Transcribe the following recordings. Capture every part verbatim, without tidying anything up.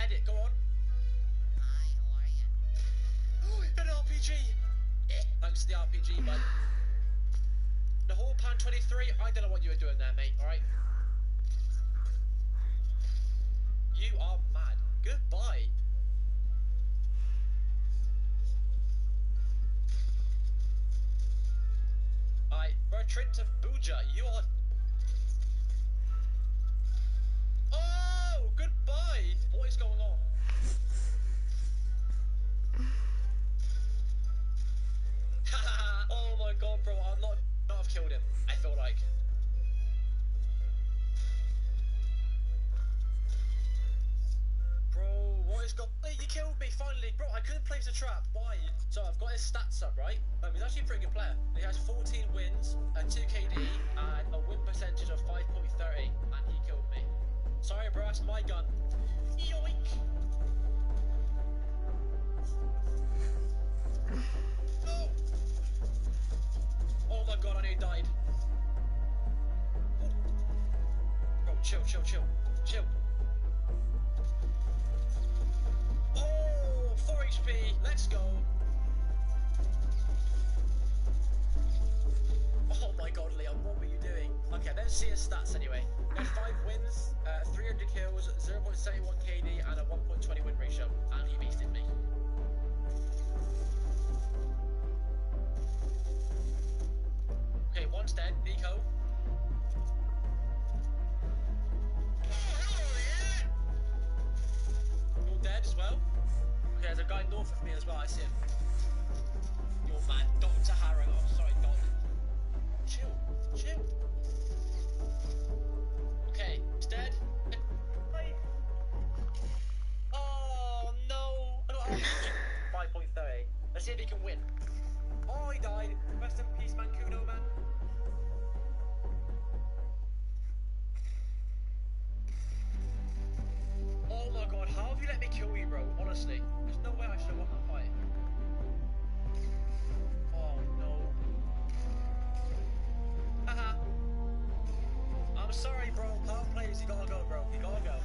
edit, go on. Hi, how are you? Oh, an R P G! Thanks to the R P G, bud. The whole Pan twenty-three, I don't know what you were doing there, mate, alright? You are mad. Goodbye. Alright, Bertrand to Booja, you are... Oh, goodbye! What is going on? Oh my god, bro, I'm not... not have killed him, I feel like. Bro, what is going... Hey, you killed me, finally! Bro, I couldn't place a trap, why? So I've got his stats up, right? Um, he's actually a pretty good player. He has fourteen wins, a two K D, and a win percentage of five point three, and he killed me. Sorry, bro, that's my gun. Yoink! No! Oh my god, I nearly died. Bro, chill, chill, chill. Chill. Oh, four H P, let's go. Oh my god, Leon, what were you doing? Okay, let's see his stats anyway. He had five wins, uh, three hundred kills, zero point seven one K D, and a one point two zero win ratio. And he beasted me. Okay, one's dead. Nico. You're dead as well? Okay, there's a guy north of me as well, I see him. You're mad. Doctor Harrow, I'm sorry, Doc. Chill, chill. Okay, he's dead. Bye. Oh no! I got five point three. Let's see if he can win. Oh, he died. Rest in peace, Mancuno, man. Oh my god, how have you let me kill you, bro? Honestly, there's no way I should have won that fight. Oh no. Haha. I'm sorry, bro. Power plays, you gotta go, bro. You gotta go.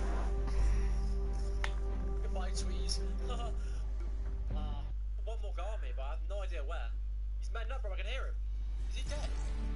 Goodbye, Tweez. uh, one more guy on me, but I have no idea where. He's mad up, bro. I can hear him. Is he dead?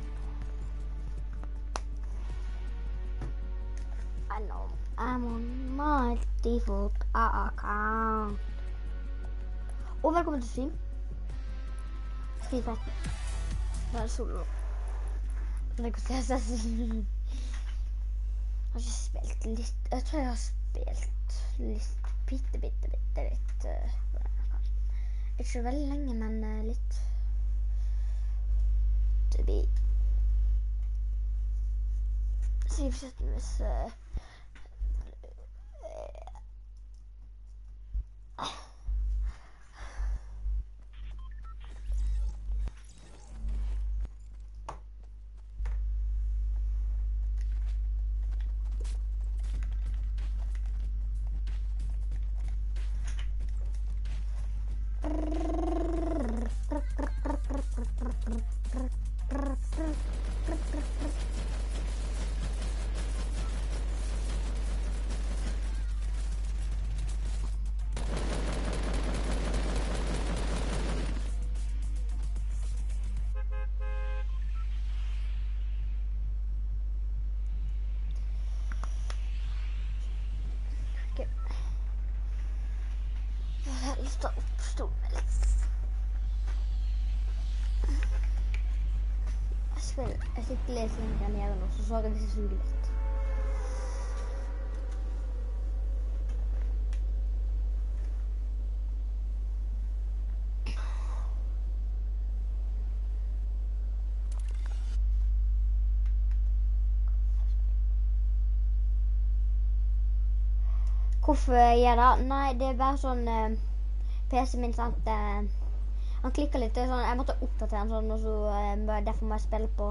I know. I'm on my default account. Og velkommen til stream. Stream tretten. Det er solo. Det er ikke å se seg. Jeg har ikke spilt litt. Jeg tror jeg har spilt litt. Bitte, bitte, bitte litt. Ikke så veldig lenge, men litt. To be. Stream tretten hvis... Stop, stop. Jeg spiller, jeg sitter og leser en premiere nå, så så jeg hvis jeg suger litt. Hvorfor gjør jeg det? Nei, det er bare sånn... Uh, P C min, sant? Uh, han klikker litt, det er sånn, jeg måtte oppdatere den sånn, og så uh, derfor må jeg spille på...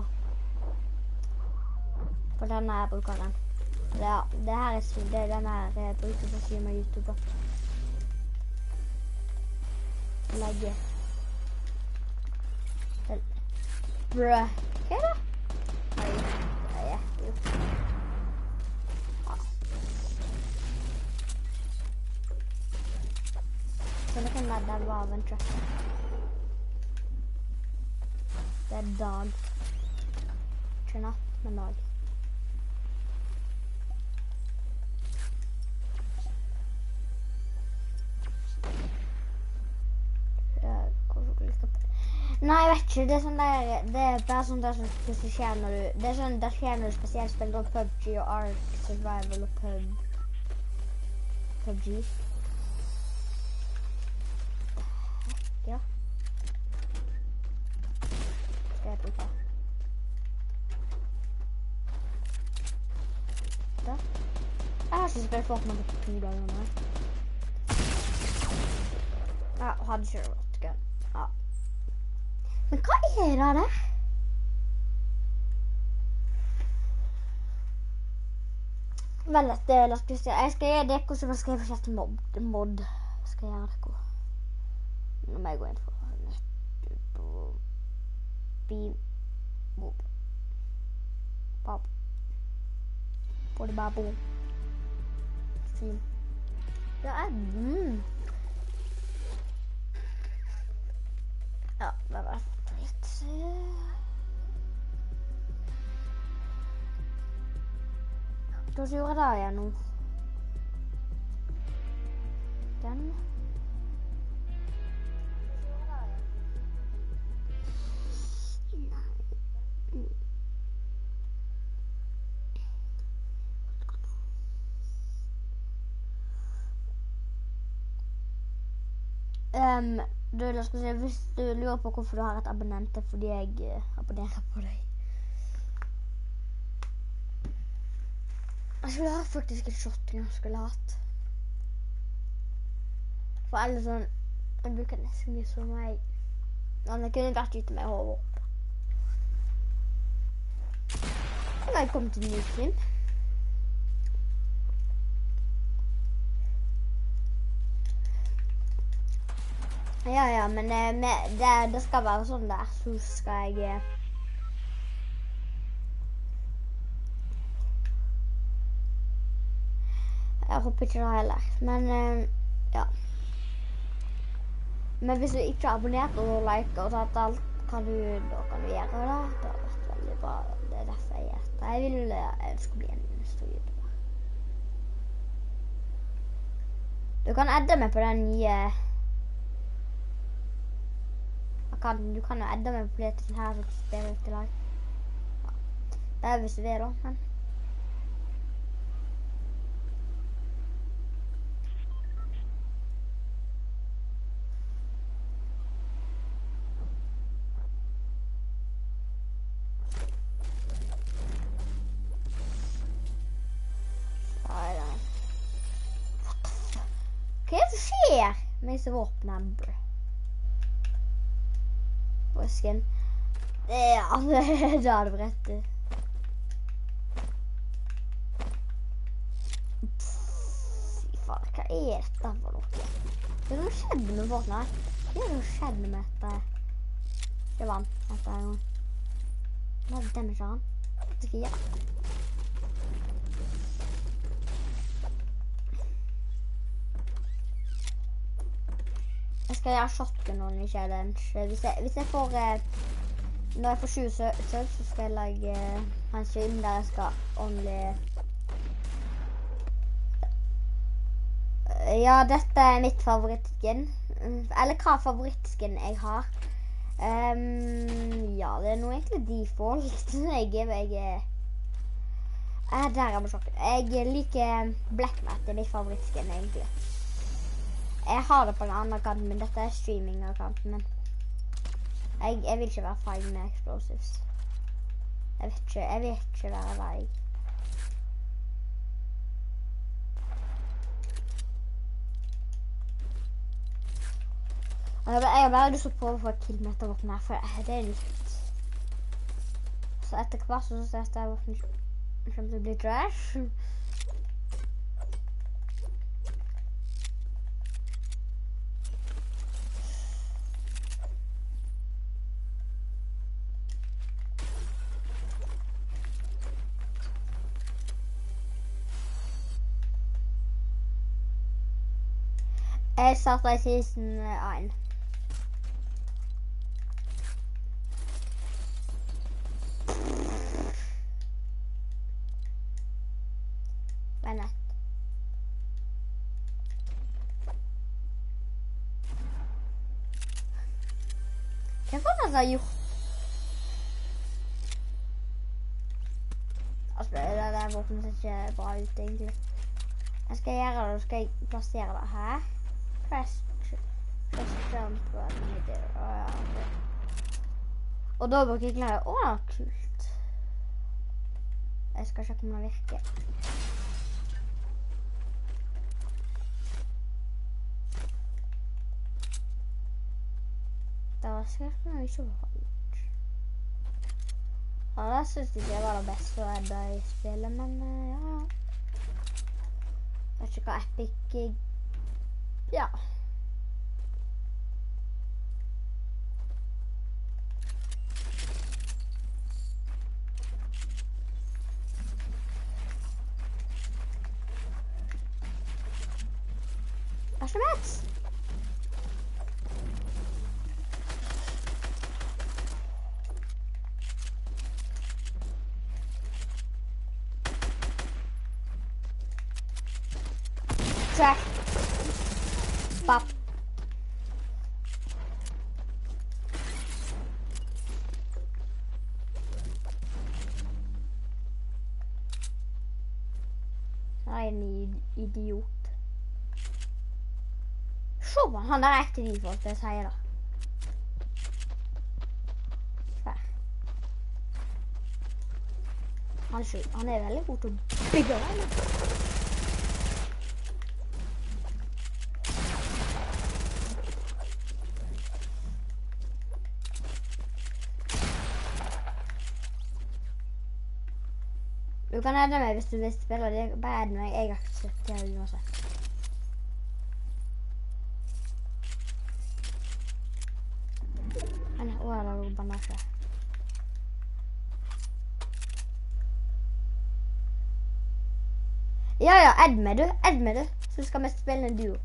På denne her brukeren. Ja, det her er, det er denne her jeg bruker for å streame YouTube da. Legge. Bruh. Hva er det? Nei, ja, ja, jo. Så det kan være der var av en truck. Det er dag. Ikke natt, men dag. Nei, jeg vet ikke. Det er sånn der, det er bare sånn der som plutselig skjer når du, det er sånn der skjer når du spesielt spiller P U B G og Ark Survival og Pub, P U B G. Ja. Skal jeg bruke? Da. Jeg har ikke spilt Fortnite på to dager nå. Ja, hadde ikke vært gøy. Ja. Men hva er det der? Vel, det la oss se. Jeg skal gjøre deko som jeg skriver slett mod. mod. Jeg skal gjøre deko. Nå må jeg gå inn for nett på Beam. Bob. Bob. Både bare bo. Fin. Ja, jeg... Mm. Ja, det var litt... Hva skal gjøre der igjen nå? Den. Um, du, la oss si, hvis du lurer på hvorfor du har et abonnent, det er fordi jeg uh, abonnerer på deg. Jeg skulle ha faktisk et shotgun jeg skulle hatt. For alle sånn, jeg bruker nesten ikke så meg. Men jeg kunne vært ute med hodet opp. Og velkommen til ny film. Ja, ja, men eh, med, det, det skal være sånn der, så skal jeg... Eh, jeg håper ikke det heller, men eh, ja. Men hvis du ikke har abonnert og liker og tatt alt, kan du, da kan du gjøre det. Det har vært veldig bra, det er derfor jeg gjør det. Jeg vil jeg skal bli en stor YouTuber. Du kan adde meg på den nye... Kan, du kan jo edde meg på det her som spiller til lag. Ja. Det er hvis du vil da, men... Hva er det som skjer med disse våpnene? Skin. Ja, det har du rett i. Fy faen, hva er dette for noe? Hva er det som skjedde med Fortnite? Hva er det som skjedde med dette? Det var han, dette en gang. Hva er det damage han? Det skal jeg gjøre. Jeg skal gjøre shotgun only challenge. Hvis jeg, hvis jeg får, eh, når jeg får tjue søk, så skal jeg lage eh, en stream der jeg skal only... Ja, dette er mitt favorittskin. Eller hva favorittskin jeg har. Um, ja, det er noe egentlig default. Jeg er... Jeg er eh, der er jeg shotgun. Jeg liker Black Mat, det er mitt favorittskin egentlig. Jeg har det på den andre kanten, men dette er streaming-kanten, men jeg, jeg vil ikke være feil med explosives. Jeg vet ikke, jeg vil ikke være vei. Jeg har bare lyst til å prøve å få et kill med dette våpenet her, for det er nytt. Så etter hvert så synes jeg at dette våpenet kommer til å bli trash. Jeg startet i season én. Hva er nett? Hva faen har jeg gjort? Altså, det der våpenet ser ikke bra ut, egentlig. Jeg skal gjøre det, og skal jeg plassere det her. Press, press jump, og ja, ok. Og da bruker jeg klare. Åh, kult. Jeg skal sjekke om det virker. Det var sikkert noe ikke bra ut. Ja, det synes jeg ikke var det beste å redde i spillet, men uh, ja. Jeg vet ikke hva epic jeg... Ja. Hva er det med? Track. Pop. Jeg er en idiot. Se på han, han er ekte default, det sier da. Han, han er veldig god til å bygge den. Du kan redde meg hvis du vil spille, det er bare redde meg, jeg aksepterer uansett. Nei, å, jeg lager bandasje. Ja, ja, edd meg du, edd meg du, så skal vi spille en duo.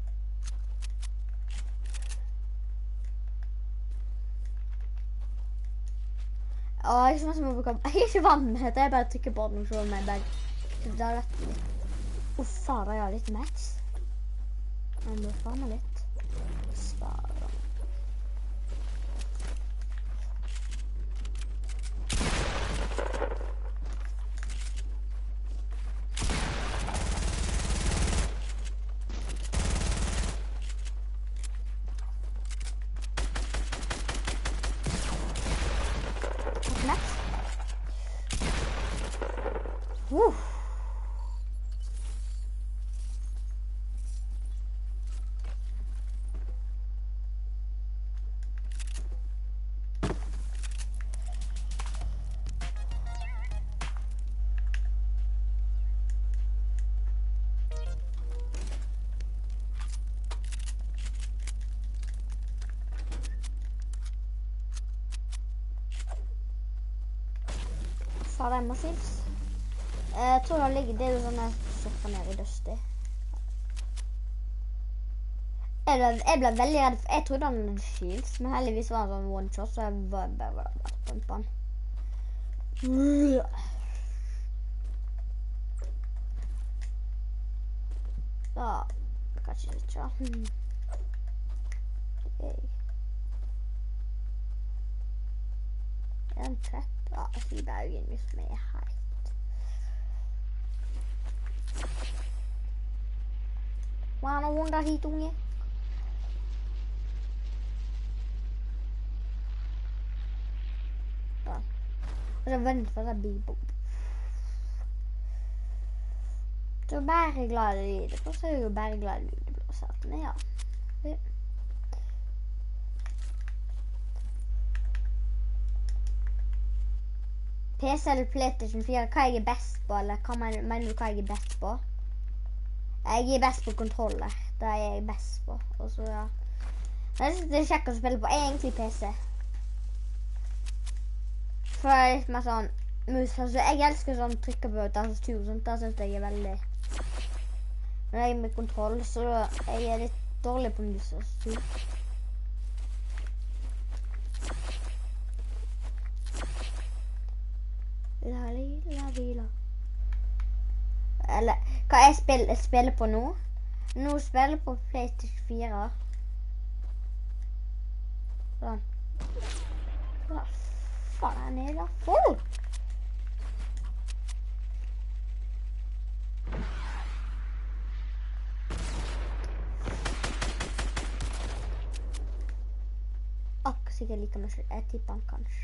Åh, jeg er ikke bruke... Jeg er ikke vant med dette, jeg bare trykker på den og ser meg bare... Det er lett litt... Åh, fader, jeg har litt match. Jeg må faen meg litt. Spare. Uh. Fader, jeg må sils. Jeg tror det ligger, det er jo sånn jeg sokker ned i dusty. Jeg ble, jeg ble veldig redd, for jeg trodde han hadde shields, men heldigvis var han sånn one shot, så jeg var bare bare pumpe han. Da, kanskje ikke. Hmm. Okay. Er det en trepp? Ja, jeg sier bare øynene hvis vi er her. Mana wonder hit unge. Ja. Og så vent for det blir bom. Så bare glad i det. Og så er jeg jo bare glad i det blåser. Men ja. Det. P C eller PlayStation fire, hva jeg er best på, eller hva mener, mener du hva jeg er best på? Jeg er best på kontroller, det er jeg best på, og så ja. Jeg synes det er kjekt å spille på, egentlig P C. For det er litt mer sånn, mus, altså jeg elsker sånn trykker på tastatur og sånt, det synes jeg er veldig... Når jeg er med kontroll, så jeg er litt, dårlig på musestyr. La lila vila. Eller, hva jeg spiller, jeg spiller på nå? Nå spiller jeg på PlayStation fire. Sånn. Hva faen er det folk? Akkurat sikkert like mye. Jeg tipper han kanskje.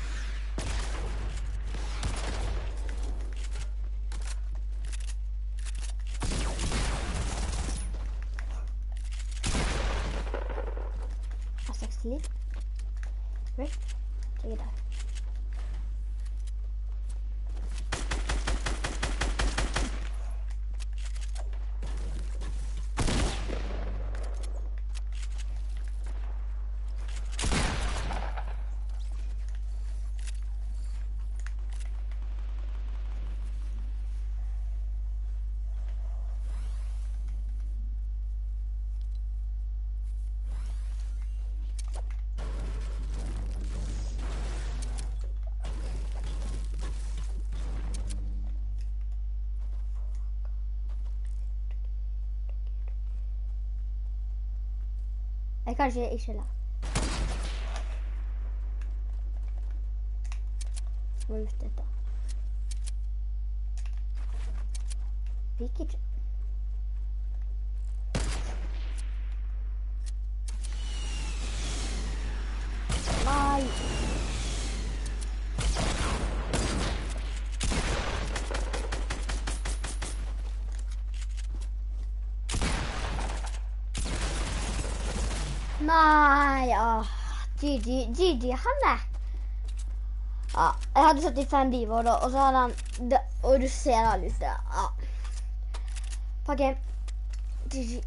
Jeg har seks liv. Right? Take it out. Jeg kan ikke ikke la. Må ut dette. Fikk ikke. Nei. Nei, ah, G G, G G, han er. Ja, jeg hadde syttifem liv, og, da, og så hadde han, det, og du ser det litt der, ja. Fuck him. G G.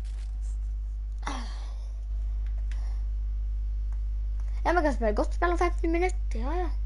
Ja, man kan spille godt spill om femten minutter, ja, ja.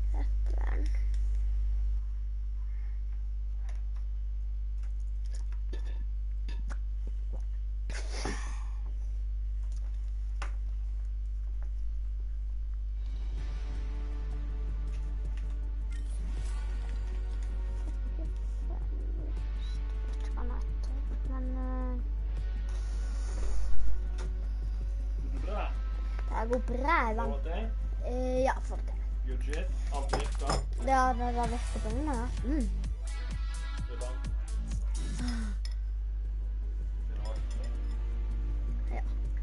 Det går bra, venn. Får det? Eh, ja, for det. Good shit. Alt virker. Det har det har virket på denne, ja. Mm. Det er bra. Det er hardt. Ja.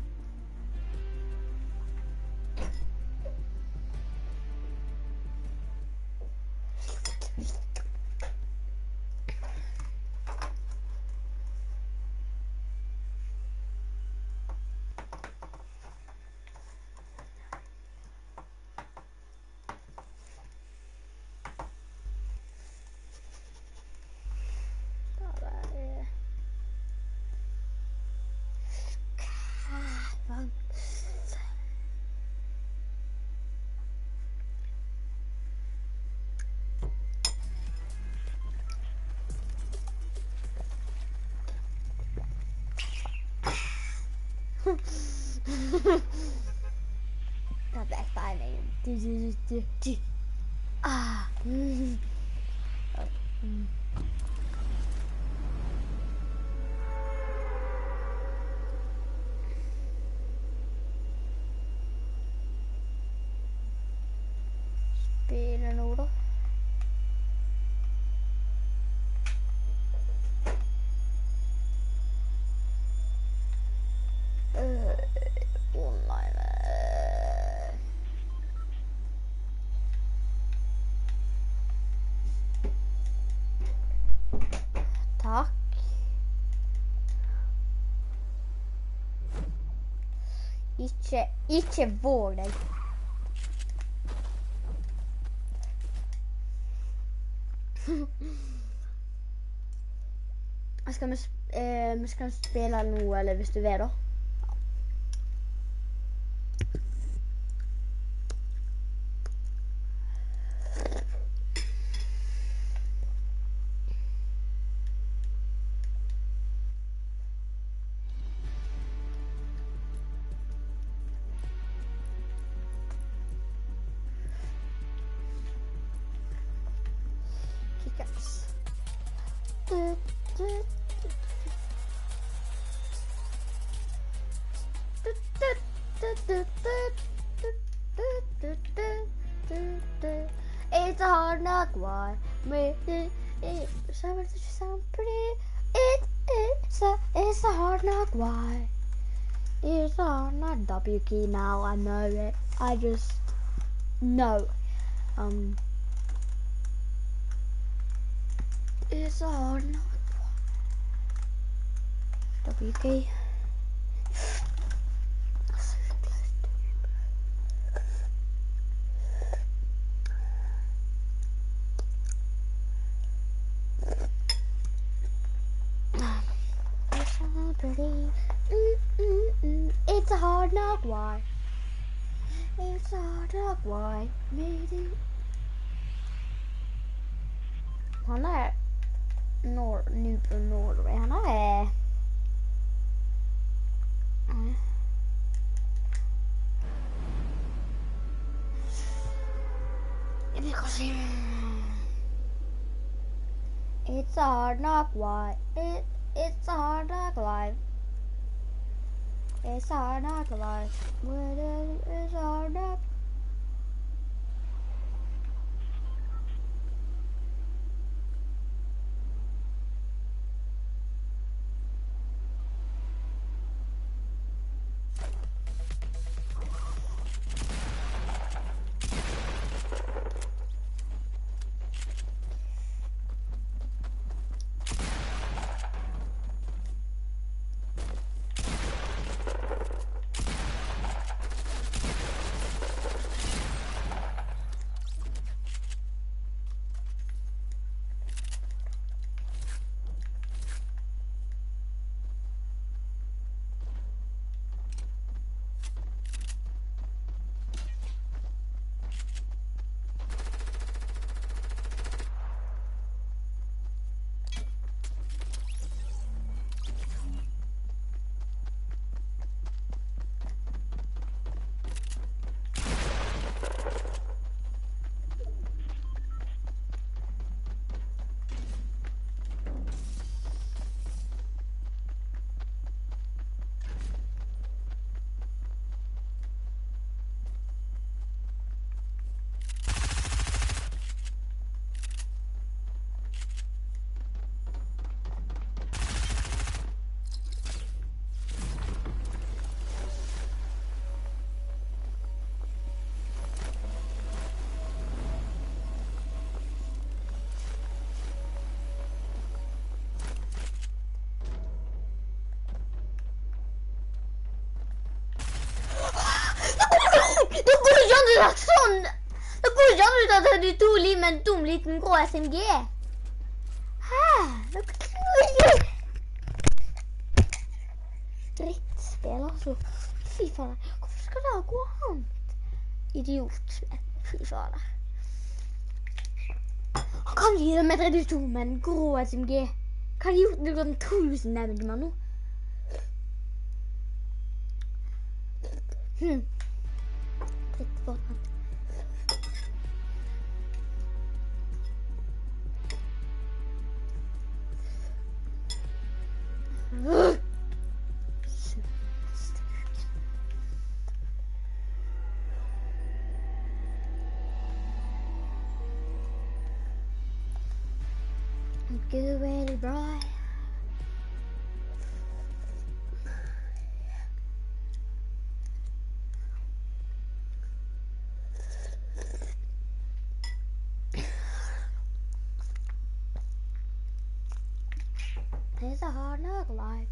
Got that fine name. Do, do, do, do. Ah. Mm. Mm. Spille nå da. Takk. Ikke, ikke våg deg. Skal vi, eh, vi skal spille noe, eller hvis du vil da. It's a hard knock, why? It sounds pretty. It, it's a, it's a hard knock, why? It's a hard knock. W key now, I know it. I just know. Um, it's a hard knock. W key. Pretty. Mm, mm, mm. It's a hard knock, why? It's a hard knock, why? Maybe. Han är norr, nu på Norway. Han är... Mm. Vi kan se. It's a hard knock, why? It, it's a hard knock life. It's a hard knock life. It's a hard knock. Sånn! Det går ikke an ut av trettito liv med en dum liten grå S M G. Hæ? Det er drittspill, altså. Fy faen. Hvorfor skal det gå an? Idiotspill. Fy faen. Han kan gi det med trettito med en grå S M G. Kan de gjort det sånn tusen damage med nå? Hm. Dritt Fortnite. Get ready, bro. It's a hard knock life.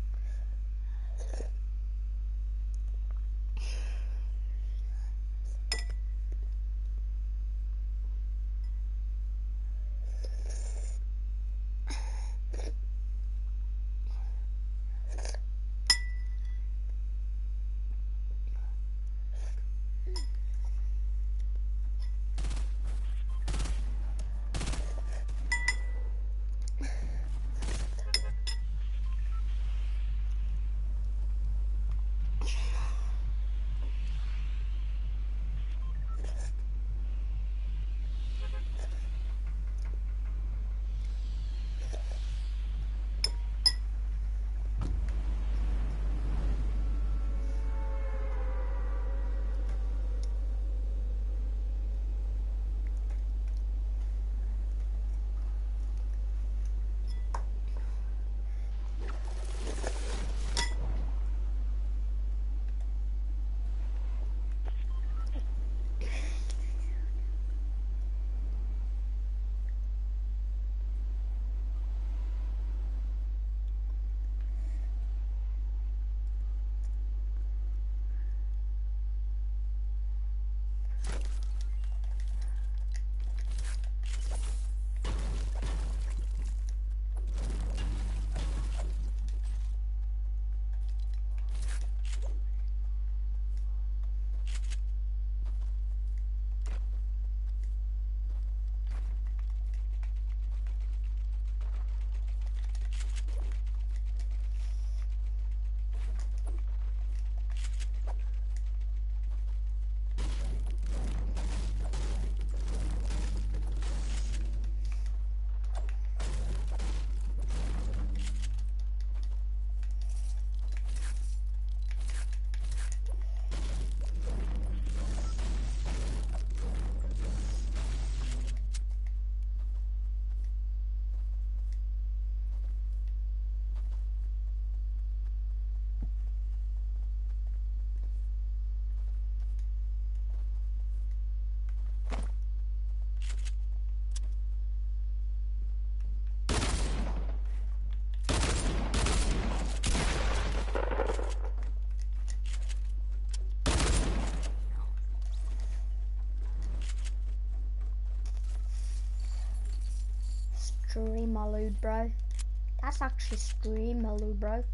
Streamaloo, bro. That's actually Streamaloo, bro.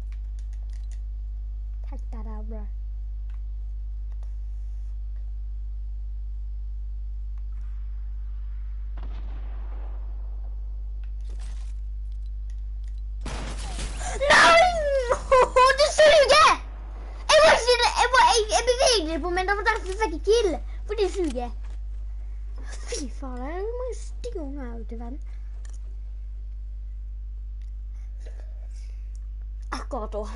Check that out, bro. Nei! Du suger! Jeg var ikke jeg, var, jeg, jeg beveget på meg, det var derfor jeg fikk ikke kill. For du suger. Fy faen, det er mange stygge unger ute i verden. Akkurat da.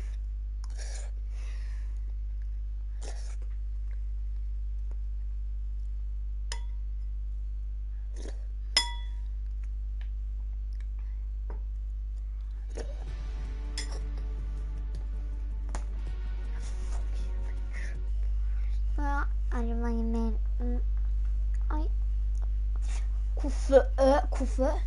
Ja, er det mange mer? Mm. Oi. Hvorfor? Øh, hvorfor?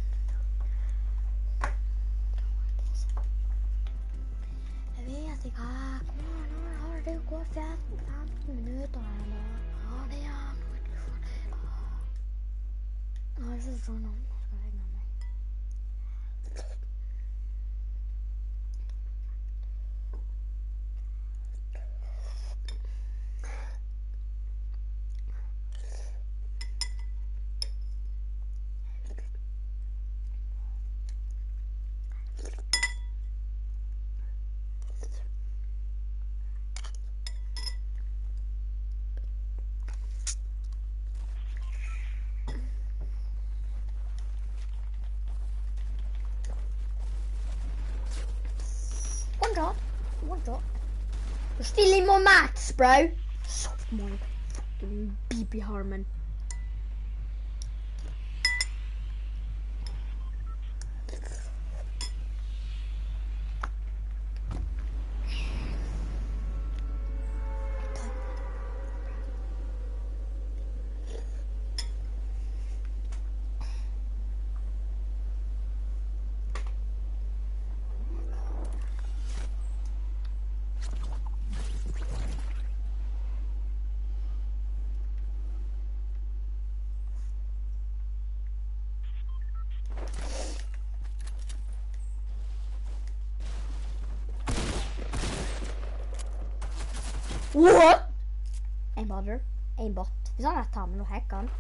Jeg vet ikke. Kom an, nå har det gått femten minutter her nå. Ja, det er noe du får det da. Nå er det så sånn om. Jeg skal ringe meg. One shot. One shot. You're stealing my mats, bro. Soft my fucking B B Harmon. What? Aimbot. Aimbot. Hvis han tar med noe hack han.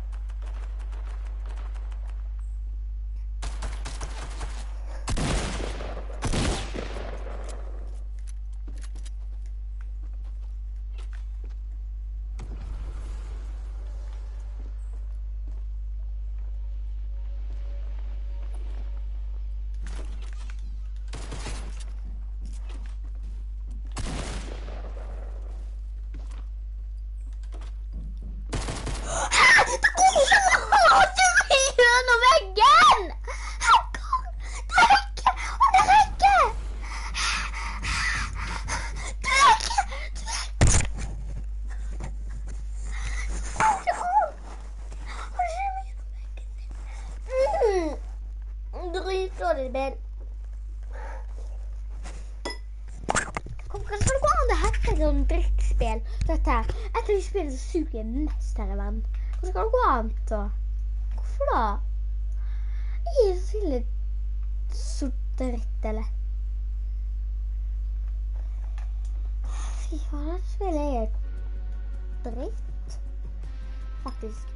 Ben. Hvorfor skal det gå an å hacke sånn drittspill? Dette her. Et av de spillene som suger mest her i verden. Hvorfor skal det gå an da? Hvorfor da? Jeg er så litt så dritt, eller? Fy faen, dette spillet er dritt. Faktisk.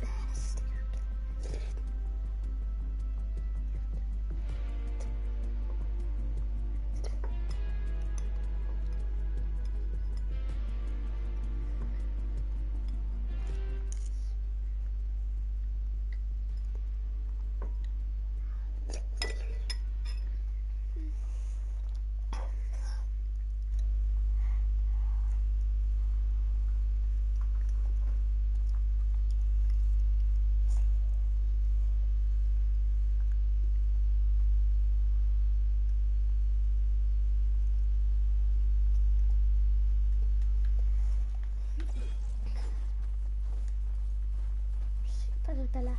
Eller?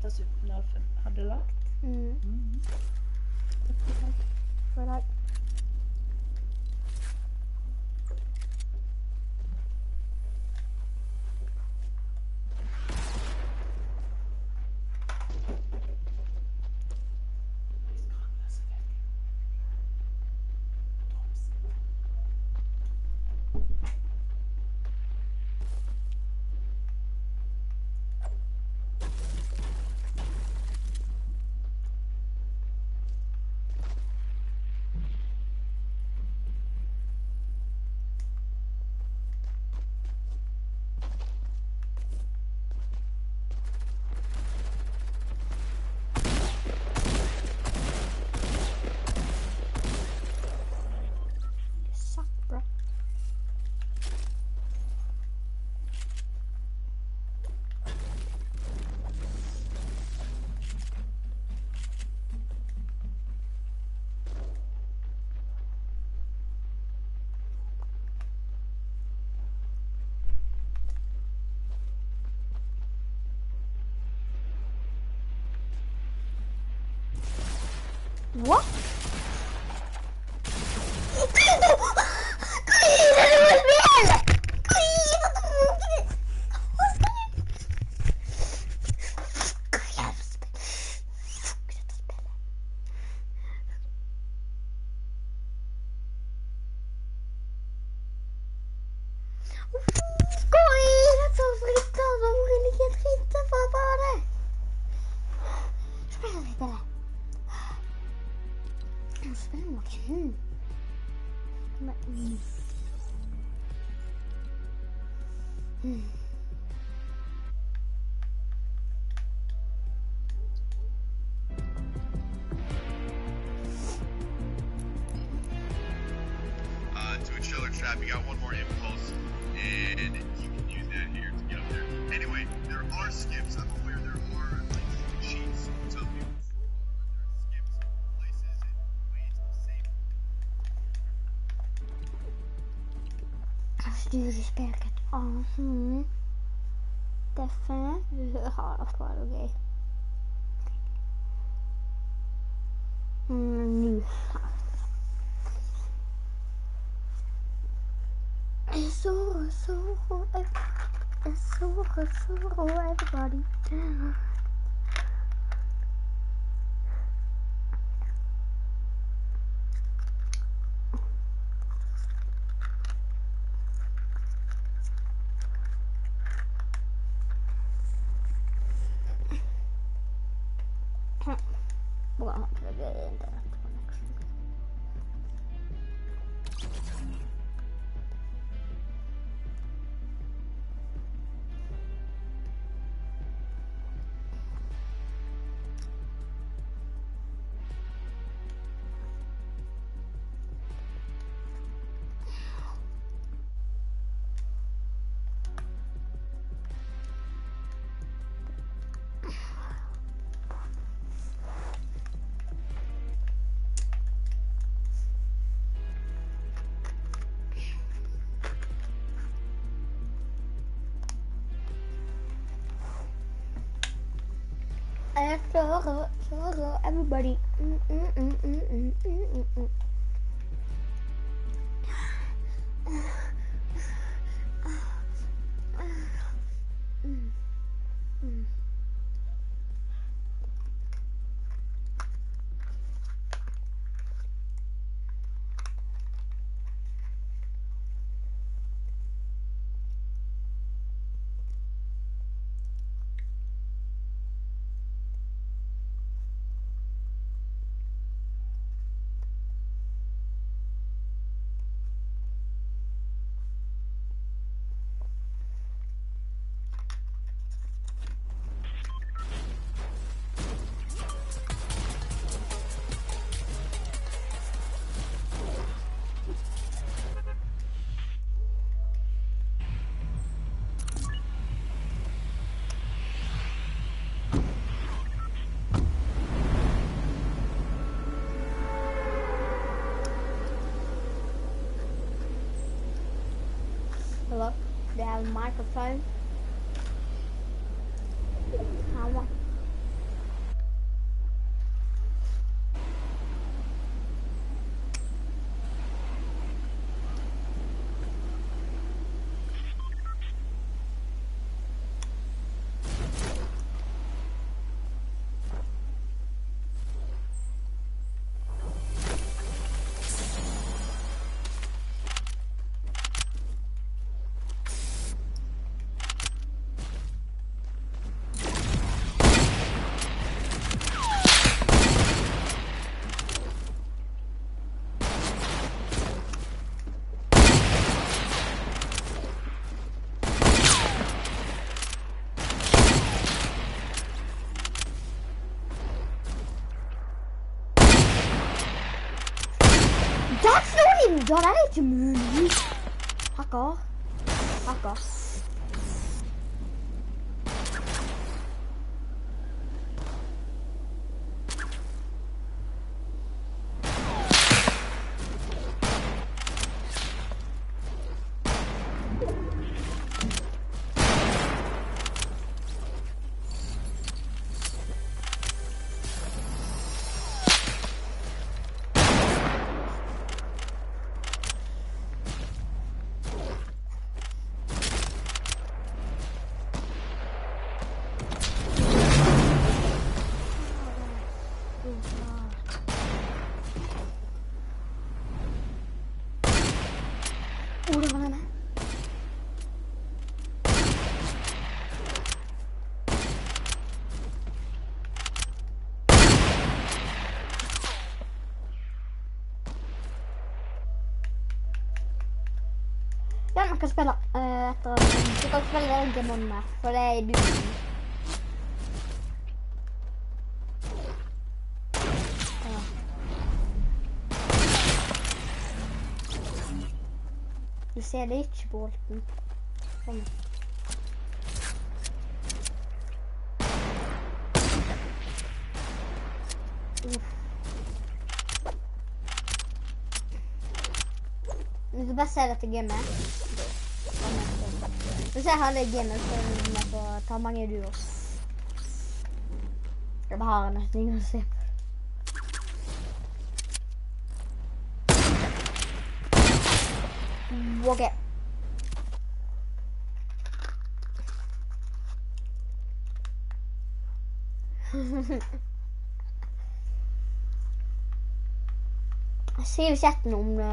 fast noll fem. Hade du lagt? Mm. Mm. Får jag? Suck, bro. What? Hmm. Men, mm. Mm. Uh, to a chiller trap, you got one more impulse, and you can use that here to get up there. Anyway, there are skips. I'm aware there are like cheats. Some people there are skips, places, and ways to save. Studiespeket. Mhm. Definitely. Ja, dat var okej. Mm, nu. So, so, so, so, everybody. We're gonna have to get internet connection. And so, so, so, everybody. Mm, mm, mm, mm, mm, mm, mm, mm. Mm, mm. Hello? They have a microphone. I want Ja, det er ikke mulig. Hakker. Hakker. Oh, det var den her. Ja, man kan spille uh, etter du kan spille Digimon med, for det er i bussen. Ja. Du ser det ikke, Bolten. Sånn. Uff. Du skal bare se dette gamet. Hvis jeg har det gamet, så er det med på å ta mange duos. Jeg bare har nesten ingen å se på. Ok. Skriv i chatten om det.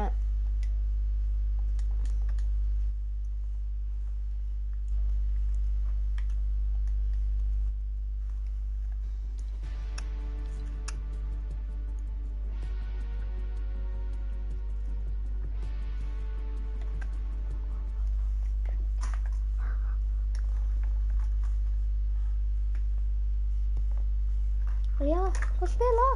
Ja, få spille.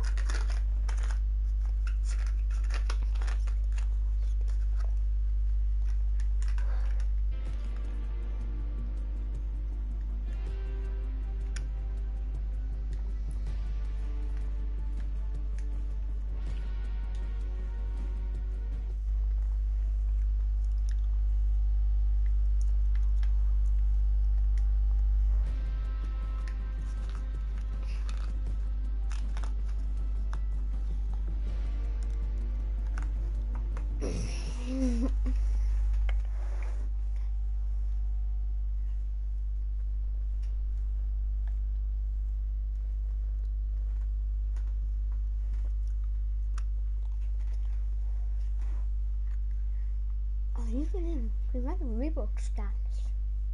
Oh, you can prevent Reebok stance.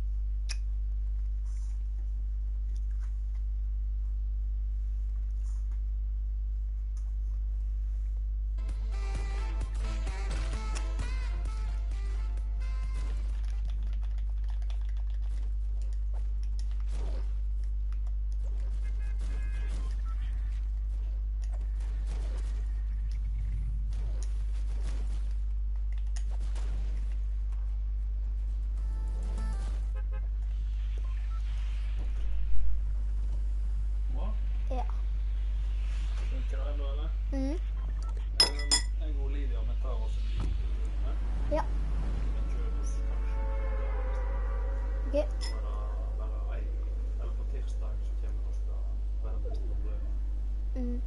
Ja. Funker det ennå, eller? Mhm. Jeg går Lydia, men tar også en liten tur. Ja. Den kjører oss kanskje. Ok. Bare, bare ei, eller på tirsdag så kommer vi til å være på Storbrød. Mhm.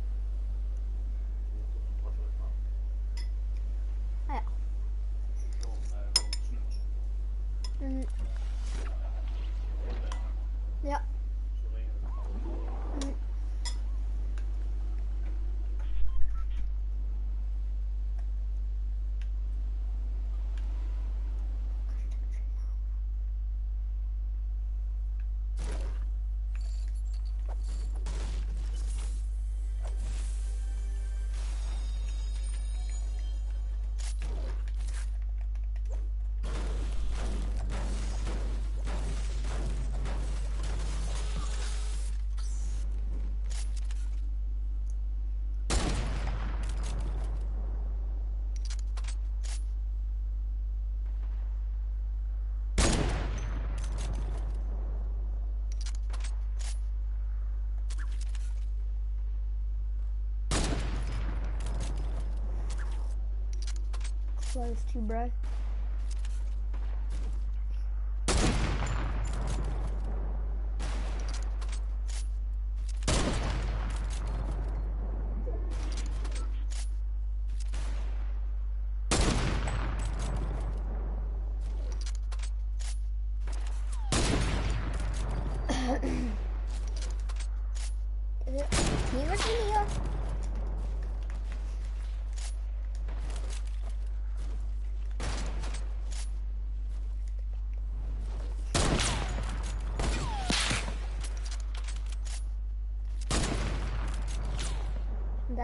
Ja. Mhm. Ja. Mhm. close to, bro. Is it team or here? That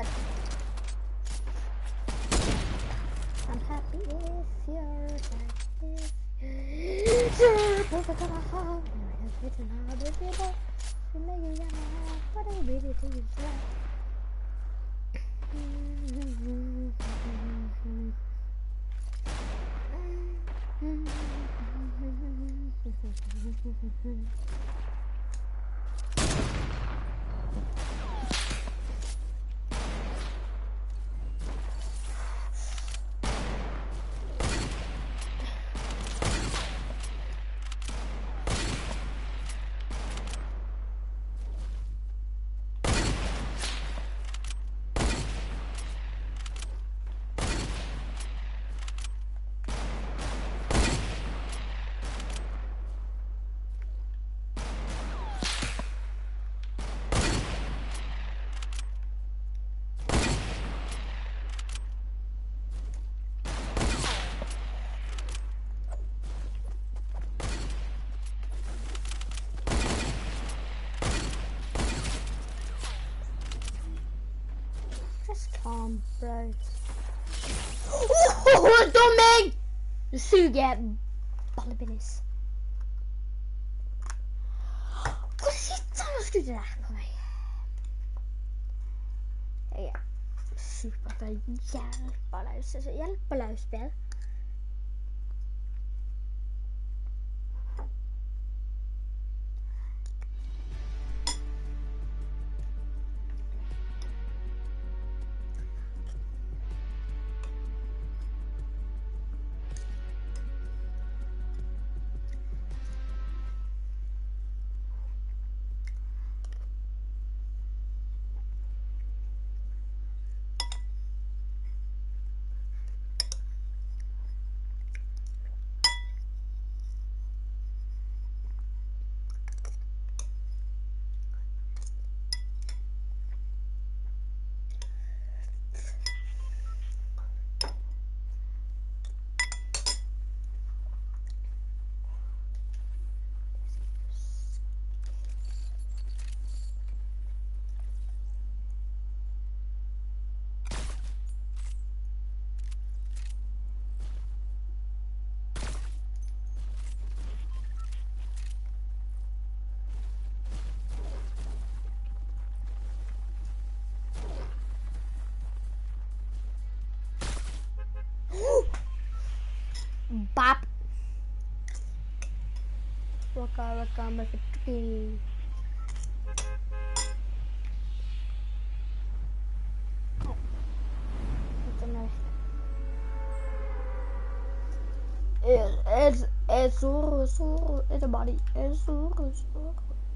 I'm happy if you're happy. You're perfect on a hug. You're written hard with your book. You're making it hard, but I really think it's right. Just calm, bro. Oh, dom mig! Suger ballebinis. Hvor sitter han og skudder der på meg? Jeg er superbra, hjelpeløs, altså hjelpeløs spill. Bop. Waka waka mafiki. It's it's so so it's a body. It's so so.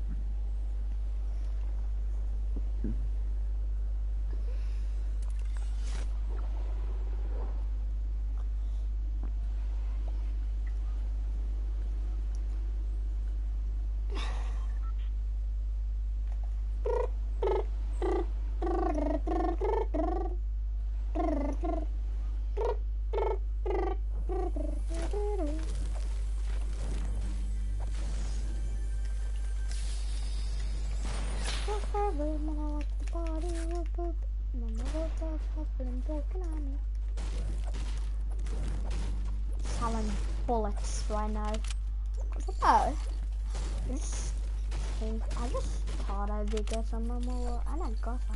Selling bullets right now. Oh, I just think I just thought I'd get some more, and I got some.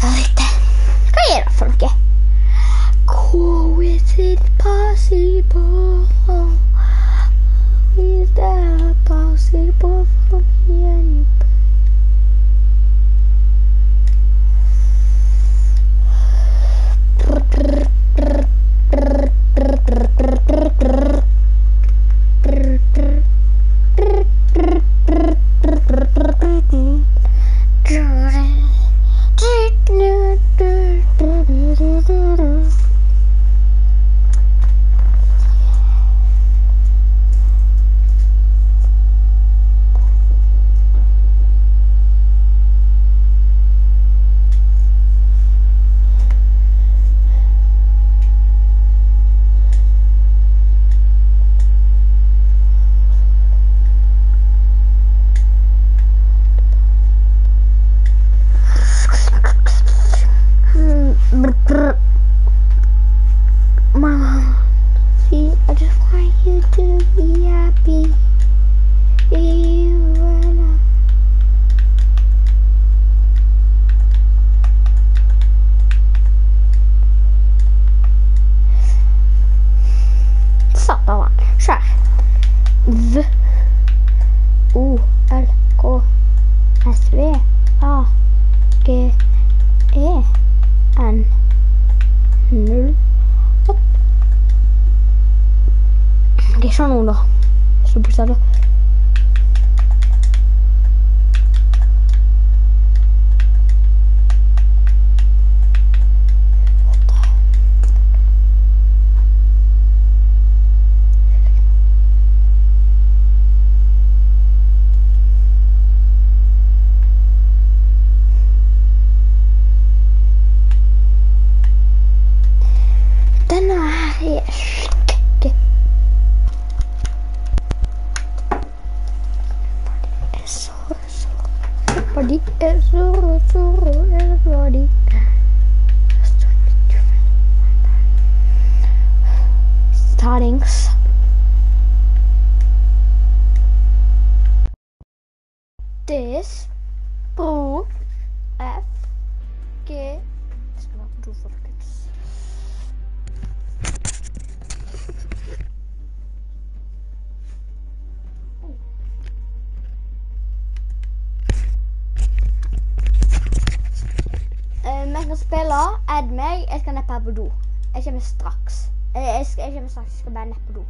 Jeg vet det. Hva er det for noe? How is it possible? How is that possible for me and you? Mom, see, I just want you to be happy. You wanna. Satan, skjær. V O L K S V A G E N null opp. Det er sånn noen da. Så på stedet. Denne her er skikkelig. Everybody, everybody, everybody. Startings. This bro F G. Jeg skal være to folkens. Jeg kan spille, add meg, jeg skal neppe her på do. Jeg kommer straks. Jeg, jeg, skal, jeg kommer straks, jeg skal bare neppe på do.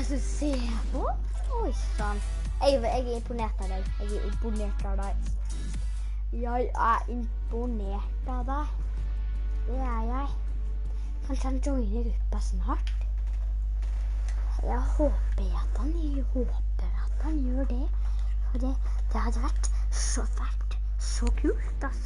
som ser på. Oi, sann. Jeg, jeg er imponert av deg. Jeg er imponert av deg. Jeg er imponert av deg. Det er jeg. Kanskje han joiner gruppa snart. Jeg håper at han, jeg håper at han gjør det. For det, det hadde vært så fælt. Så kult, ass.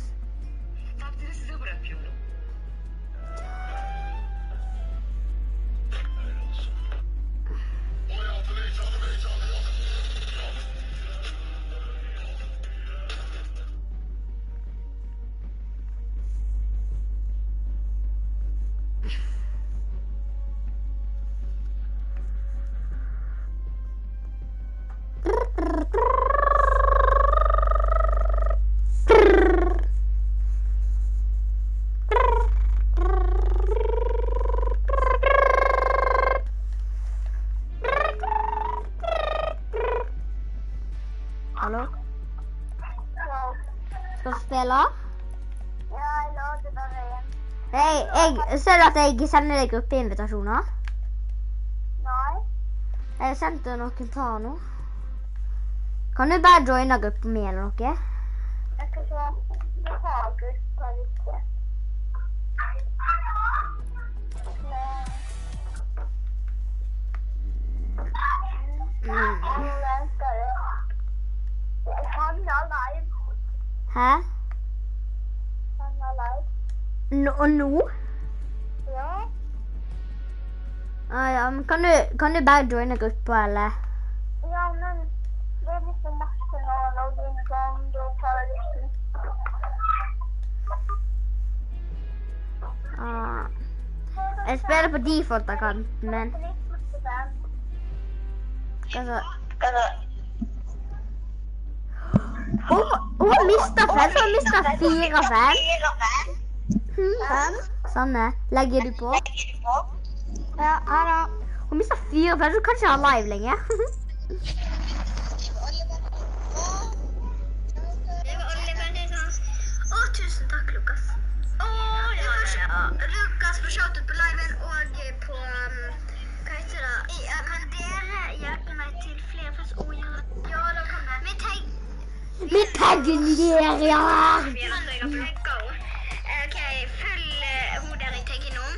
Hallo? Skal du spille? Ja, jeg låter bare igjen. Hei, jeg ser du at jeg sender deg gruppeinvitasjoner? Nei. Jeg sendte noen ta nå. Kan du bare joine gruppen min eller noe? Jeg skal se. Du har gruppa ikke. Mm. Hvordan skal du? Jeg kan ha live. Hæ? Kan ha live. Nå, og nå? Ja. Ah, ja, men kan du, kan du bare joine gruppa, eller? Ja, men det er litt for masse nå å logge inn sånn. Da tar jeg litt. Ah. Jeg spiller på default-akkanten min. Hva så? Hun, hun har mistet fans, hun har mistet fire fans. Hmm. Sanne, legger du på? Ja, her da. Hun mistet fire fans, hun kan ikke ha live lenger. Å, tusen takk, Lukas. Å, ja, ja. Lukas får shoutout på liven og på, um, hva heter det? Ja, kan dere hjelpe meg til flere fans? Å, ja. Ja, da kan det. Vi tagg... Vi tagger dere, ja! Ok, følg uh, hun der i taggen nå.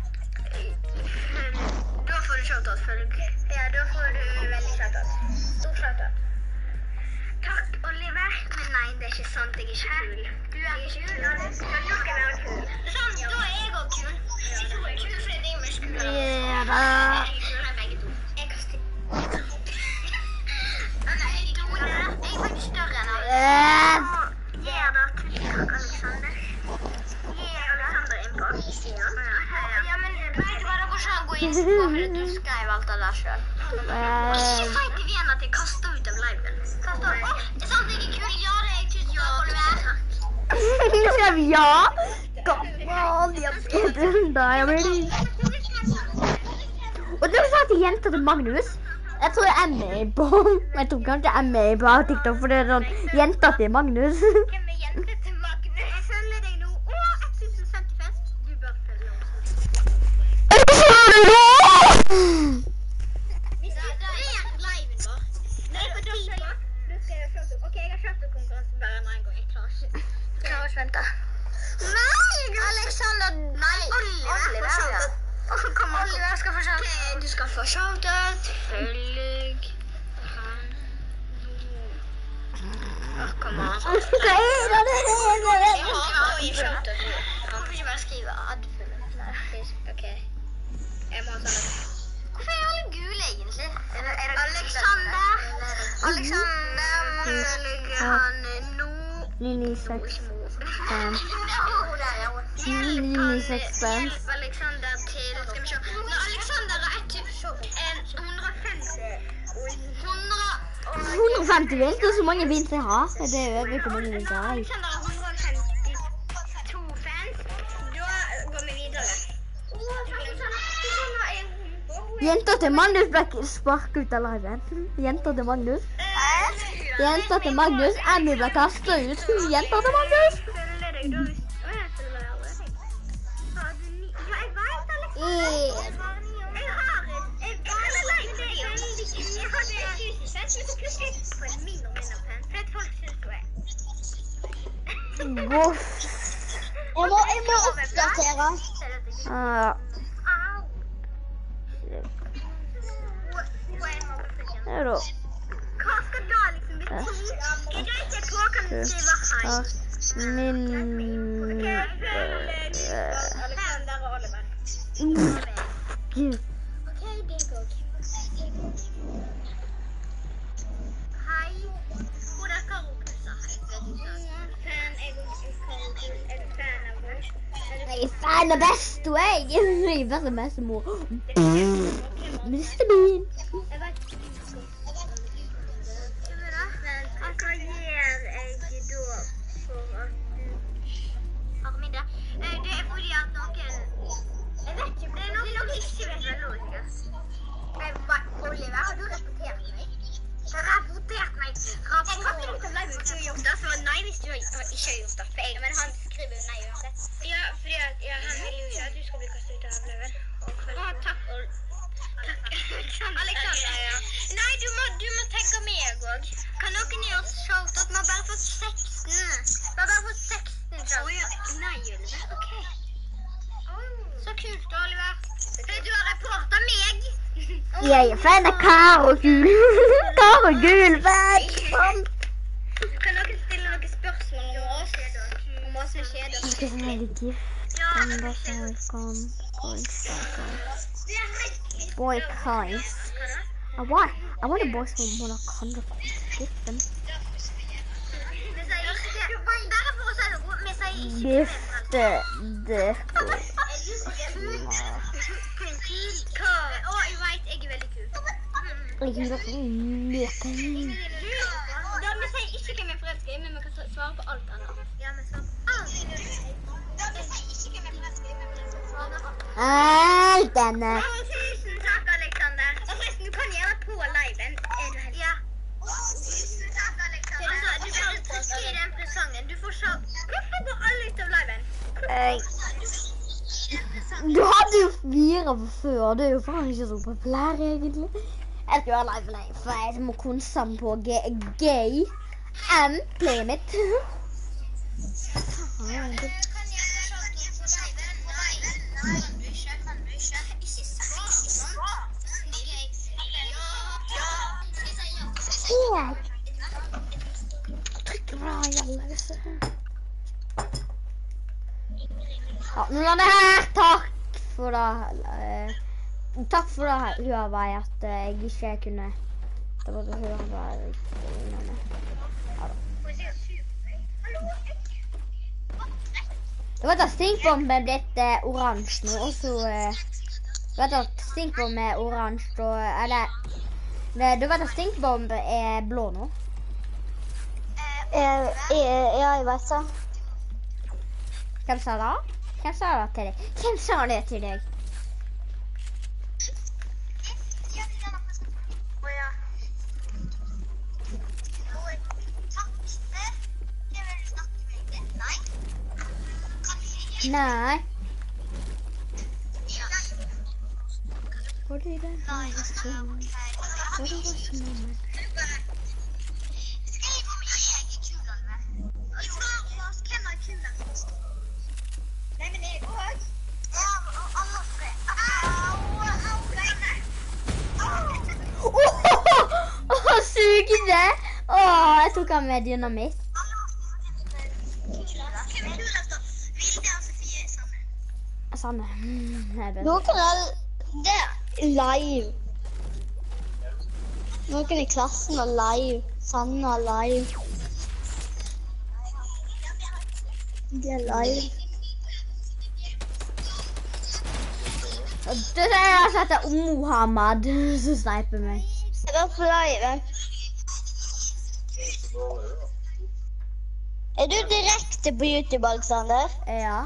Da får du shoutout, følg. Ja, da får du veldig shoutout. Stor shoutout. Takk, Oliver. Men nei, det er ikke sant. Jeg er ikke kul. Du er ikke kul. Men du skal være kul. Sånn, da er jeg også kul. Jeg er kul fordi jeg er mye kulere. Ja da. Jeg er kulere begge to. Jeg er sti. Nei, to der. Jeg er faktisk større enn alle. Gi da til Alexander. Gi Alexander inn på. Ja, men vet du hva, dere skal gå inn på, for du skrev alt av deg selv. Ikke si til Vien at jeg kastet ut av liven. Kastet ut? Å, er det sant jeg er kul? Ja, det er jeg tusen takk, Oliver. Skrev ja. Gammel, jeg skrev den der, jeg blir litt. Og det sa til jenta til Magnus. Jeg tror jeg er med på. Jeg tror kanskje jeg er med på TikTok, for det er sånn jenta til Magnus. Hvem er jenta til Magnus? Jeg følger deg nå. Å, ett tusen femti fans. Du bør følge oss. Hvis du er liven vår. Nei, for da følger du. Du skal gjøre shoutout. Ok, jeg har shoutout-konkurranse bare en gang. Jeg klarer ikke. Jeg klarer ikke vente. Nei, Alexander. Nei, Oliver. Oliver skal få shoutout. Du skal få shoutout. Følg han. Åh, kom an. Hva er det? Jeg har jo shoutout. Han får ikke bare skrive adfølg. Nei, ok. Jeg må ha sånn. Hvorfor er alle gule egentlig? Alexander. Alexander må følge han nå. Lili seks fans. Lili seks fans. Hjelp Alexander til, skal vi se. Når Alexander er ett hundre og femti. hundre og femti vil, det er så mange vil jeg ha. Det er over hvor mange vil jeg ha. Alexander har hundre og femtito fans. Da går vi videre. Jenta til Magnus ble sparket ut av liven. Jenta til Magnus. Jenta til Magnus. Emmy ble kastet ut. Jenta til Magnus. Jeg vet, Alexander. Jeg har et... Jeg har en live-video. plutselig så plutselig på en mindre og mindre pen, for at folk synes du er. Voff. Jeg må, jeg må oppdatere. Ah, Au. Hun er en mobbefikker. det er da. Hva skal da liksom bety? Er det ikke på, kan du skrive hei? Min... Alexander og Oliver. Gud. Ok, deg også. Hei. Hvor er Karo Kusa? Fan, jeg er Karo Kusa. Er du fan av oss? Jeg er fan av besto, jeg. Jeg er best av bestemor. Mister Bean. Jeg vet ikke. Hva gjør jeg da for at du har middag? Det er fordi at noen... Jeg vet ikke, det er noen noen ikke vet vel logisk. Oliver, har du rapportert meg? Rapportert meg? Jeg kan ikke lukte live hvis du har gjort det, så nei hvis du ikke har gjort det. For jeg, men han skriver jo nei uansett. Ja, fordi at ja, han vil jo ikke at du skal bli kastet ut av løven. Å, takk. Takk. Alexander, ja. Nei, du må, du må tenke meg også. Kan noen gi oss shout-out? Vi har bare fått seksten. Vi har bare fått seksten shout-out. Nei, Oliver. Ok. Så kult, Oliver. Du har reportet meg. Jeg er fan av Karo Gul. Karo Gul, fan. Kan noen stille noen spørsmål om oss? Om oss med kjeder? Det er veldig gift. Boy Kais. I want, I want a boy som må kan det giften. Vi sier ikke... Bare for å si det godt, vi sier ikke... Gifte det. Hva? Å, jeg vet, jeg er veldig kul. Jeg kan godt leke. Da, vi sier ikke hvem jeg forelsker i, men vi kan svare på alt annet. Ja, vi svarer på alt. Da, vi sier ikke hvem jeg forelsker i, men vi kan svare på alt. Alt denne. Tusen takk, Alexander. Og forresten, du kan gjøre på liven. Er du helt? Ja. Tusen takk, Alexander. Altså, du får skrive den presangen. Du får se. Hvorfor går alle ut av liven? Du hadde jo fire på før. Du er jo faen ikke så populær, egentlig. Jeg skal gjøre live live, for jeg må konstant på gay and play mitt. Faen. Trykk bra, jalla. Ja, nå er det her. Takk for det. Eh, takk for det, Huawei, at eh, jeg ikke kunne... Det var det Huawei. Ja da. Det var at stinkbomben er blitt eh, oransje nå, og så... Eh, det var at stinkbomben er oransje, og... Eller... Det, det var at stinkbomben er blå nå. Eh, eh, ja, jeg vet det. Hvem sa det? Hvem sa det til deg? Hvem sa det til deg? Nei. Hvor er det? Hvor er det? Hvor er det? Sugde! Åh, jeg tok han med dynamitt. Sanne. Noen er det er live. Noen i klassen er live. Sanne er live. Det er live. Det er altså at det er Mohammed som sniper meg. Jeg er på live. Er du direkte på YouTube, Alexander? Ja.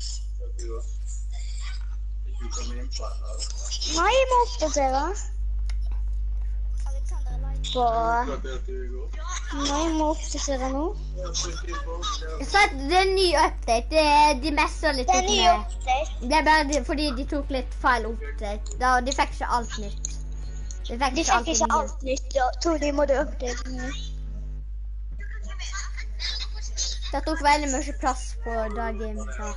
Nei, jeg må oppdatere. På... Nei, jeg må oppdatere nå. Jeg sa at det er en ny update. Det er de messer litt Det er en ny med. update. Det er bare de, fordi de tok litt feil update. Da, de fikk ikke alt nytt. Vi fikk De ikke fikk ikke alt alt nytt, og to de måtte oppdele. Det tok veldig mye plass på dagen her.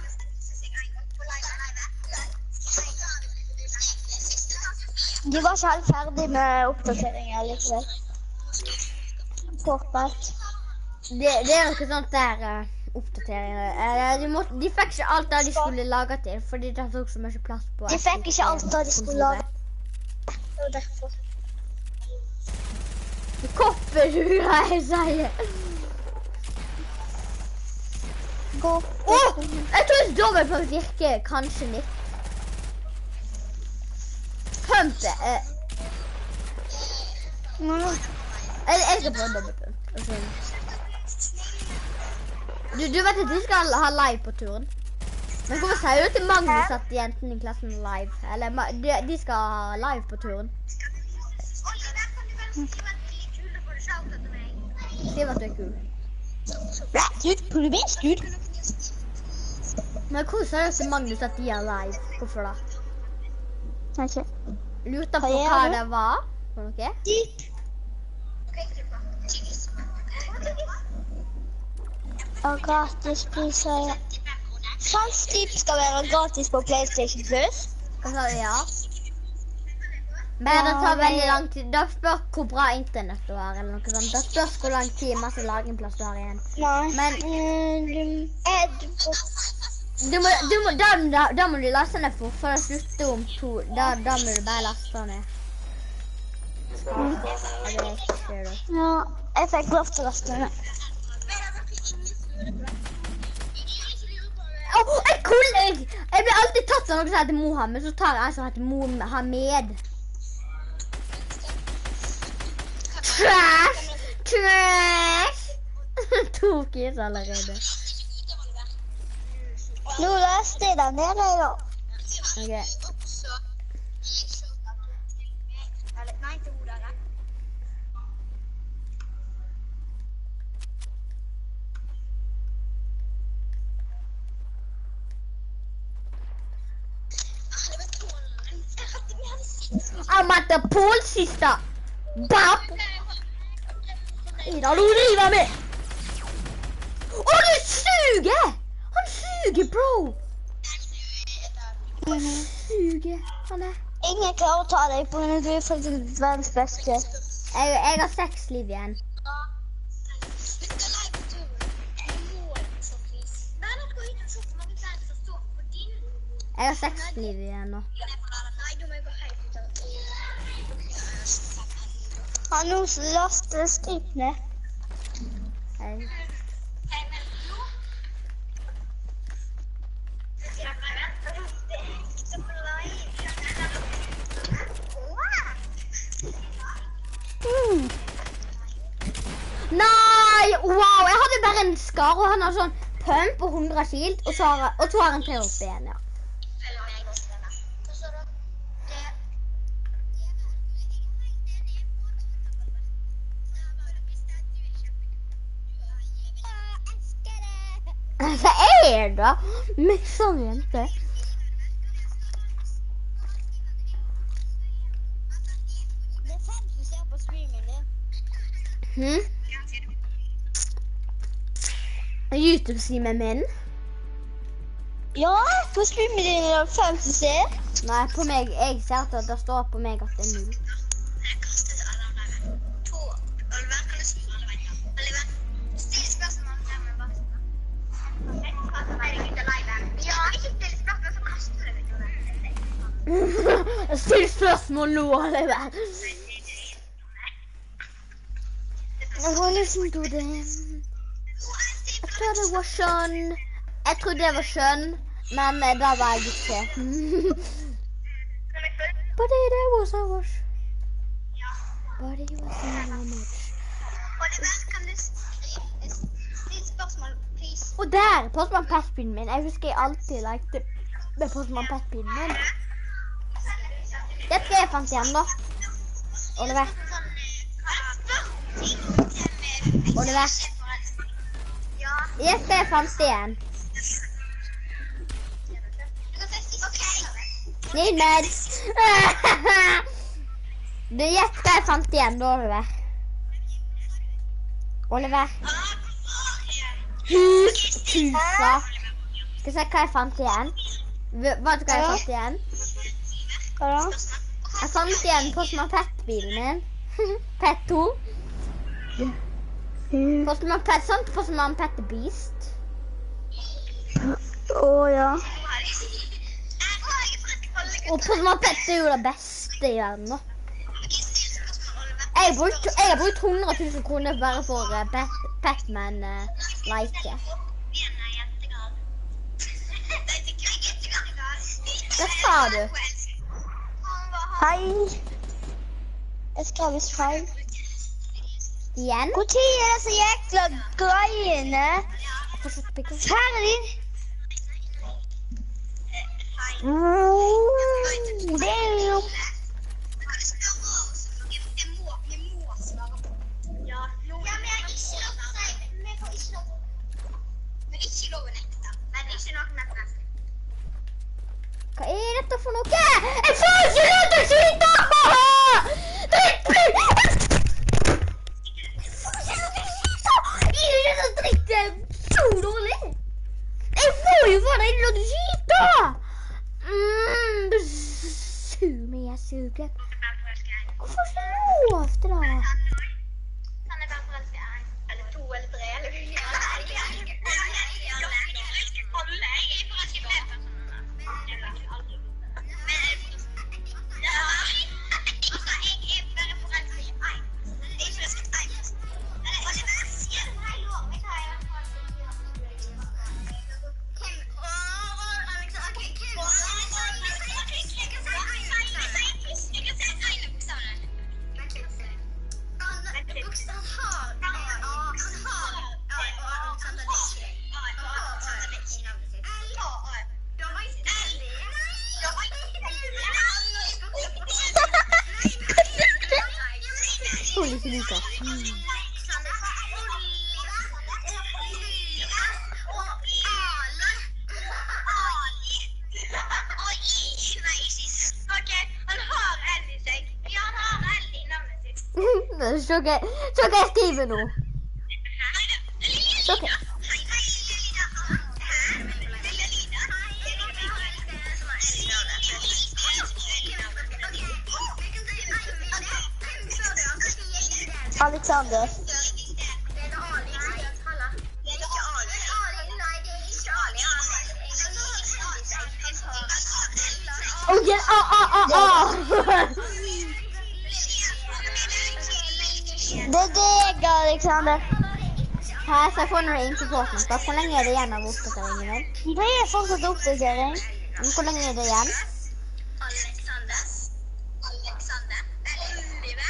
De var ikke helt ferdig med oppdateringen likevel. Fortsatt. Det, det er jo ikke sånt der uh, oppdateringer. Uh, de, måtte, de fikk ikke alt det de skulle lage til, fordi det tok så mye plass på. De fikk ikke alt det de skulle lage. Det var derfor. Kopper du greier, sier. Gå. Åh! Oh, jeg tror dobbeltpump virker kanskje litt. Pump. Uh, Mm. jeg, jeg skal prøve dobbeltpump. Du, du vet at de skal ha live på turen. Men hvorfor sier du til Magnus at jentene i klassen er live? Eller de, de skal ha live på turen. Si at du er kul. Dude, på det best, dude. Men hvorfor sier du til Magnus at de er live? Hvorfor da? Ok. Lurte på hva det var for noe? Og gratispriser. Salgstip skal være gratis på PlayStation Plus. Hva sa du, ja? Men det tar veldig lang tid. Da spør hvor bra internett du har, eller noe sånt. Da spørs hvor lang tid, masse lagringsplass du har igjen. Nei. Men Eh, du... du må, du må, da, da, da må du laste ned for, for å slutte om to. Da, da må du bare laste ned. Ja, det ser du. Ja, jeg fikk lov til å laste ned. Åh, jeg kunne jeg, jeg blir alltid tatt av noe som heter Mohammed, så tar jeg en som heter Mohammed. Trash! Trash! To kids allerede. Nå leste jeg den nede i dag. Ok. I'm at the pool, sister. Bap! Ida, du river med! Åh, du suger! Han suger, bro! Han suger. Han er... Ingen klarer å ta deg på grunn av du er faktisk verdens beste. Jeg, jeg har seks liv igjen. Jeg har seks liv igjen nå. Han nå laste skripene. Hei. Mm. Nei! Wow! Jeg hadde bare en skar, og han har sånn pump og hundre shield, og så har, og så har han tre opp igjen, ja. Hva er det? Med sånn jente. Det er fem som ser på streamen din. Hm? YouTube-streamen min? Ja, på streamen din er det fem som ser. Nei, på meg, jeg ser at det står på meg at det er null. Still spørsmål nå, Oliver. Jeg var liksom til det. Jeg tror det var skjønn. Jeg tror det var skjønn, men da var jeg ikke. But it was I was. But it was so much. Og der, Postman Pet-pinnen min. Jeg husker jeg alltid likte med Postman Pet-pinnen min. Dette jeg fant igjen da. Oliver. Oliver. Dette jeg fant igjen. Need meds. Du gjett hva jeg fant igjen da, Oliver. Oliver. Hustusa. Skal jeg se hva jeg fant igjen? Vet du hva jeg fant igjen? Hva da? Jeg fant igjen Postman Pet-bilen min. Pet to. Postman Pet, sant? Postman Pet the Beast. Å, ja. Og Postman Pet er jo det beste i verden nå. Jeg, brukt, jeg har brukt hundre tusen kroner bare for uh, Pet, Petman uh, like. Hva sa du? Hei. Jeg skrev visst feil. Igjen? Hvor tid er disse jækla greiene? Fortsett pikken. Ferdig. Mm, det er jo... Hva er dette for noe? Jeg får ikke lov til å skyte! Dritt! Jeg får ikke lov til å skyte! I dette dritt er så dårlig! Jeg får jo faen ikke lov til å skyte! Mm, du suger meg, jeg suger. Hvorfor er det lov til det? Kan jeg være forelsket i en, eller to, eller tre, eller fire? Alle er forelsket i flere personer. Ikke like. Mm. Så hva jeg skriver nå? Så hva? Alexander. Ok, ah, ah, ah, ah. Det er deg, Alexander. Her skal jeg få noe inn på Fortnite. Hvor lenge er det igjen av oppdateringen min? Det er fortsatt oppdatering. Hvor lenge er det igjen? Alexander. Alexander. Oliver.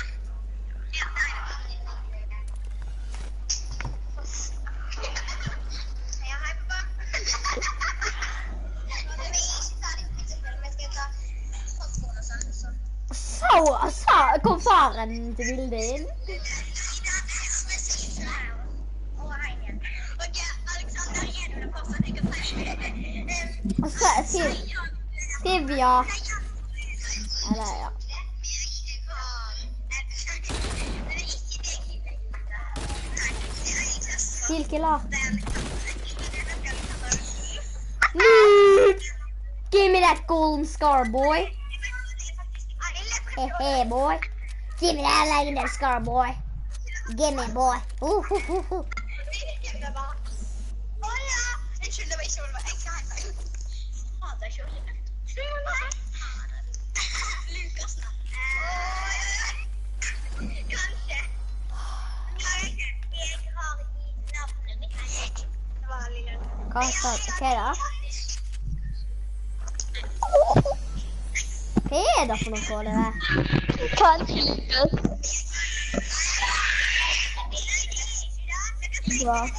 Så, så kom faren til bildet inn. Og så skriv, skriv ja. Eller ja. Silkelar. Give me that golden scar, boy. Hey, hey, boy. Give me that legendary scar, boy. Give me, boy. Uh, uh, uh, uh. Hva sa du? Hva er det? Hva er det for noe på det der? Kanskje Lukas. Ja.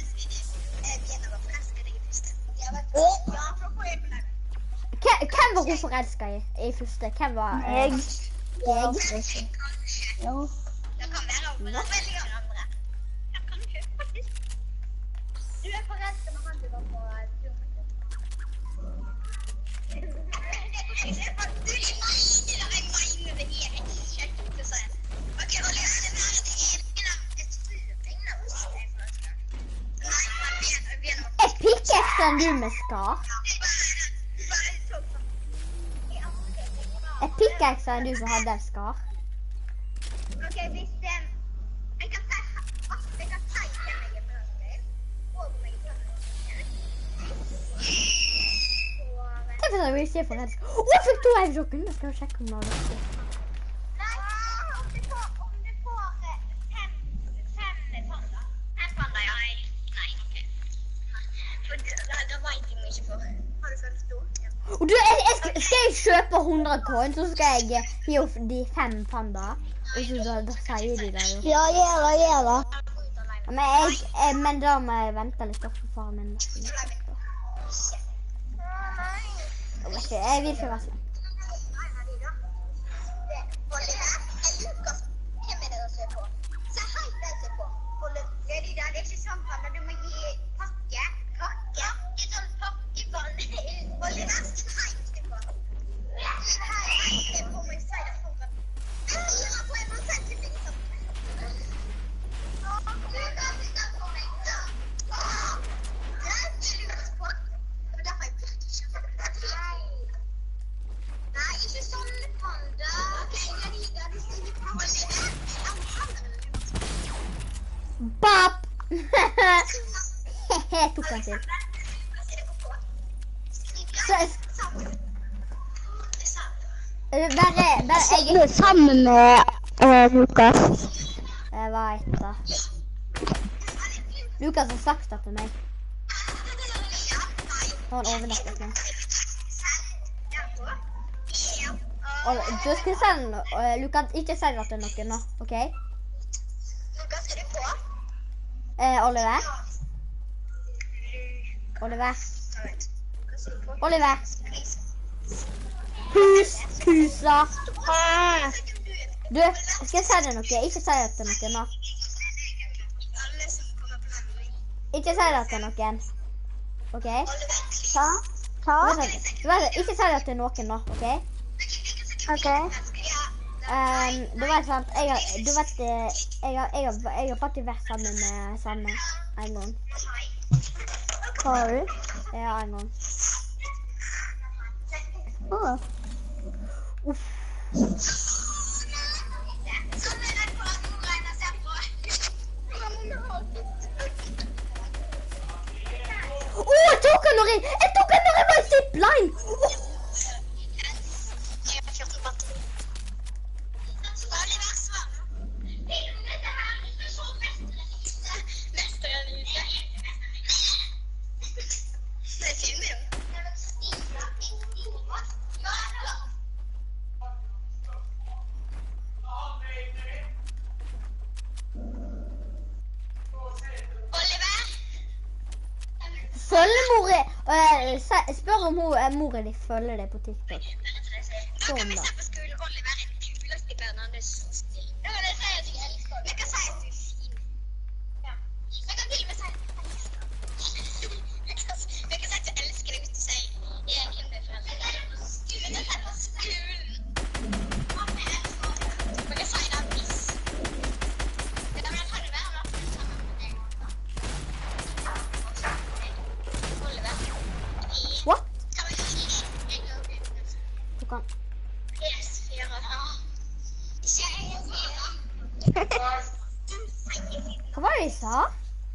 Hvem var hun forelsket i i første? Hvem var... Jeg. Jeg? Ja. Det kan være hun veldig andre. Ja, kanskje, faktisk. Du er forelsket med han du var på tur. Det er faktisk... Du er meg, det er meg, men jeg er ikke kjekt. pickaxen du med skar? Er pickaxen du som hadde en skar? Ok, hvis eh, jeg kan si jeg kan si hvem jeg er brødre, og om jeg er brødre. Jeg vet ikke, jeg ser for redd. Å, jeg fikk to eggsjokken! Jeg skal sjekke om det var det. Nei, om du får, om du får eh, fem, fem panda. Fem panda, ja. Nei, ok. For da, da vet jeg mye for. Har du følt stor? Ja. Og du, jeg, jeg skal, skal jeg kjøpe hundre coins, så skal jeg gi opp de fem panda. Og så da, da sier de det jo. Ja, gjør det, gjør det. Men, jeg, jeg, men da må jeg vente litt opp for faren min. Jeg vet ikke, jeg vil ikke være sånn. Bap! Jeg tok den til. Så jeg... Bare, bare, jeg... Du er sammen med uh, Lukas. Jeg vet det. Lukas har sagt det til meg. Han overnattet meg. Og du skal si noe, Lukas, ikke si det til noen nå, ok? Lukas, er du på? Eh, Oliver? Oliver? Oliver? Hus, husa. Du, skal jeg si det noe? Ikke si det til noen nå. Ikke si det til noen. Ok? Hva? Hva? Du vet, ikke si det til noen nå, ok? Ok. Um, du vet sant, jeg har, du vet, eh, jeg har, jeg har, jeg har faktisk vært sammen med Sanne en gang. Hva har du? Ja, en gang. Åh. Uff. Åh, jeg tok han når jeg, jeg tok han når jeg var i zipline! Oh. Følgemor, uh, spør om hun, uh, moren din følger deg på TikTok. Sånn da. What? Du kan. Hva var det jeg sa?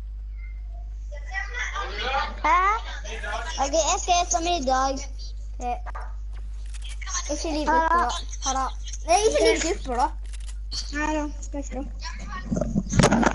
Hæ? Ok, jeg skal ete middag. Eh, ikke liv ut på da. Ha da. Nei, ikke liv ut på da. Nei da, skal ikke da.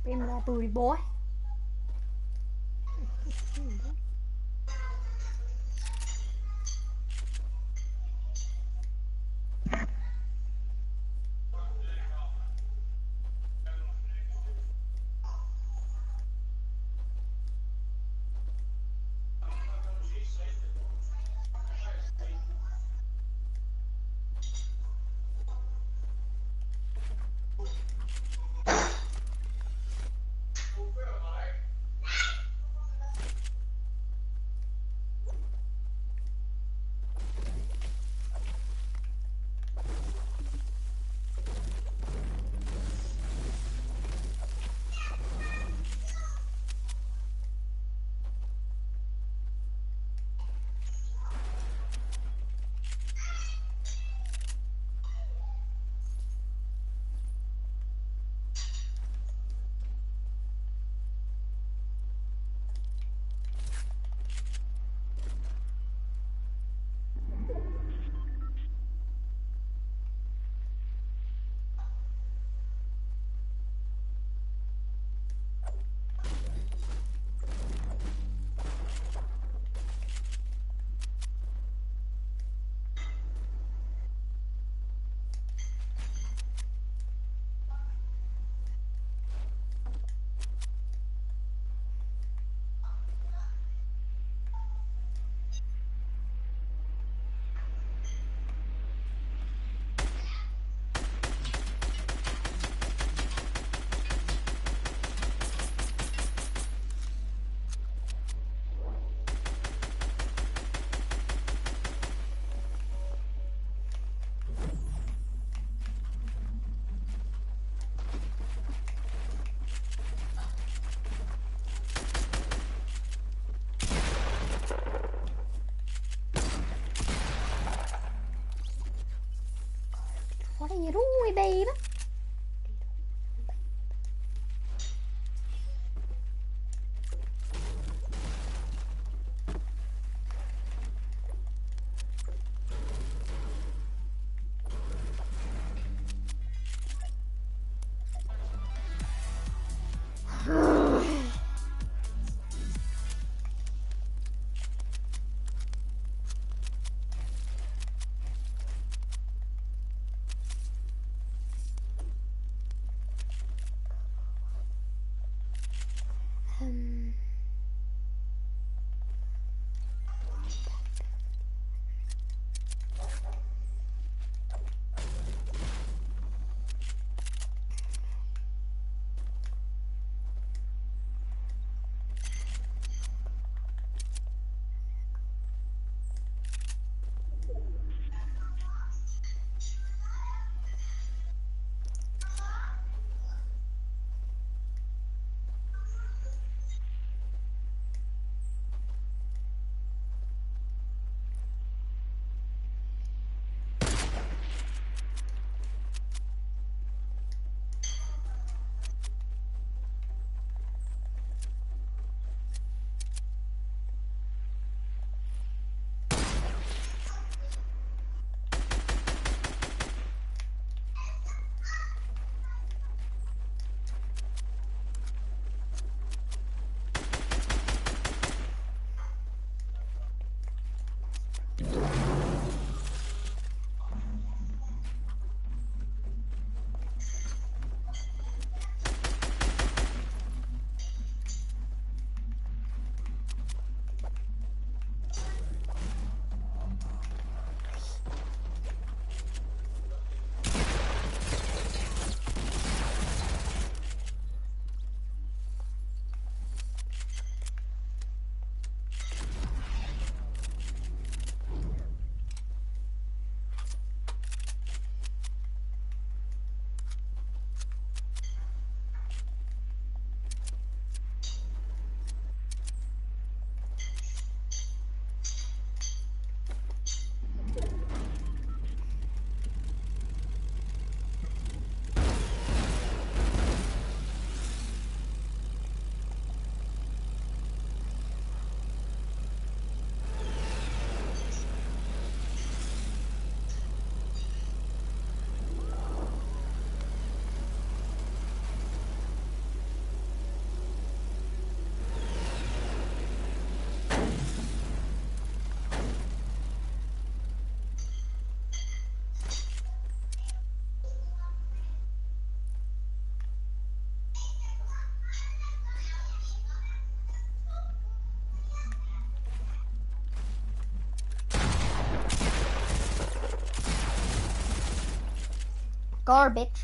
Bim that booty boy. What are you doing, baby? Garbage.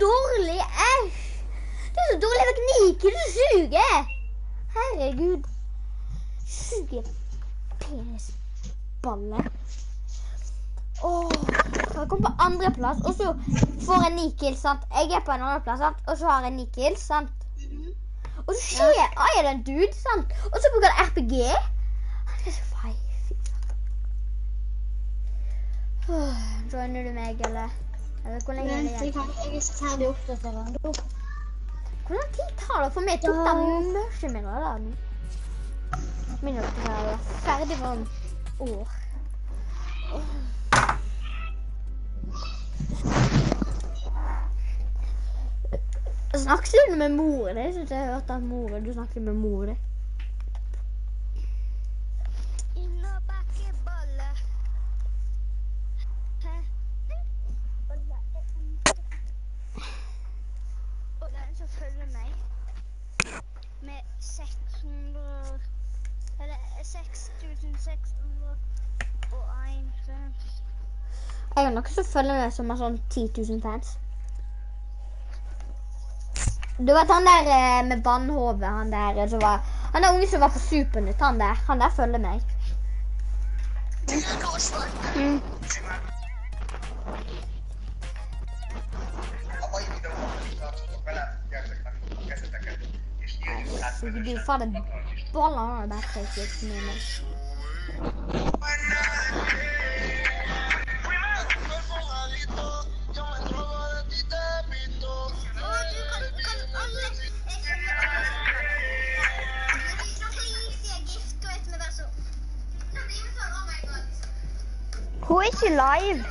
dårlig, æsj. Det er så dårlig teknikk, du suger. Herregud. Suger penisballe. Åh, jeg kom på andre plass, og så får jeg ni kills, sant? Jeg er på en andre plass, sant? Og så har jeg ni kills, sant? Og så skjer jeg, ah, er det en dude, sant? Og så bruker jeg R P G. Han er så fei, fy faen. Joiner du meg, eller? Eller hvor lenge er det igjen? Jeg er så ferdig oppdatert den. Hvor lang tid tar det for meg? Tok det mørke min av den? Min oppdatert er ferdig for en år. Snakker du med mor? Det synes jeg har hørt at mor, du snakker med mor. Inn og bakke bolle. Og den som følger meg med seks hundre, eller seks tusen seks hundre og en fans. Jeg har noen som følger meg som har sånn ti tusen fans. Du vet han der eh, med vannhove, han der som var, han der unge som var på Supernytt, han der, han der følger meg. Mm. Så du fader baller han der faktisk med meg. Hun er ikke live.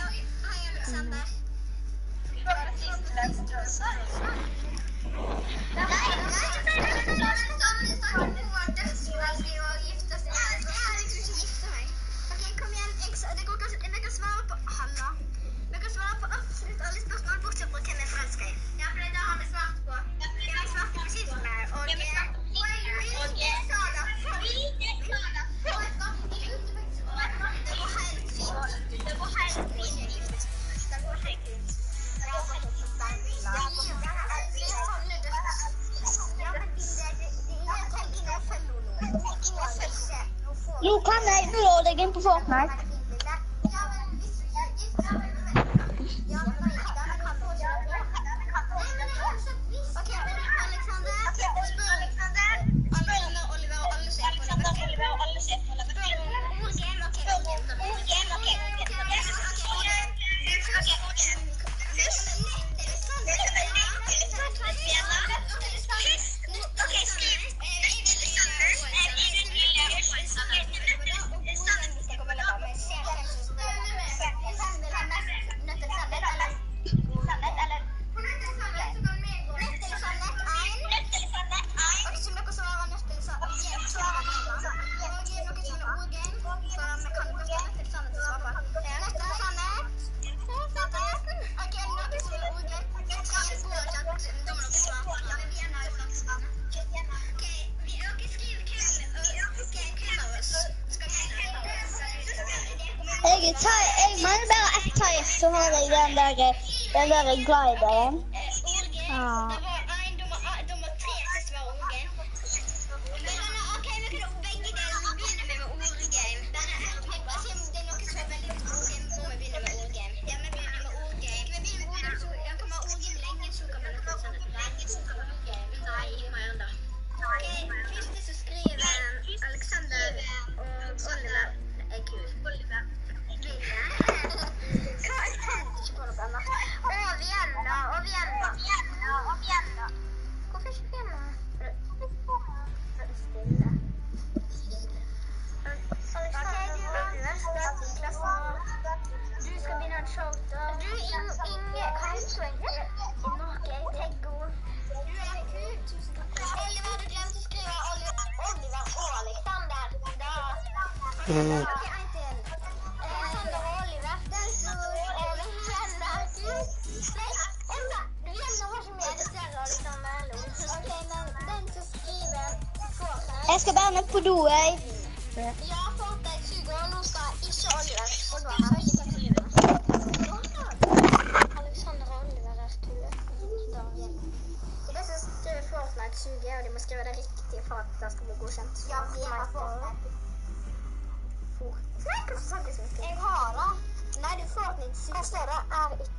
Nå kan jeg nå deg inn på Fortnite. Jeg, tar, jeg mener bare ett type, så har jeg den der, den der glideren. Ja. Mm. Jeg skal bare ned på do, jeg. Ja. Ja, for at jeg suger, og nå skal ikke Oliver. Alexander og Oliver er tulle.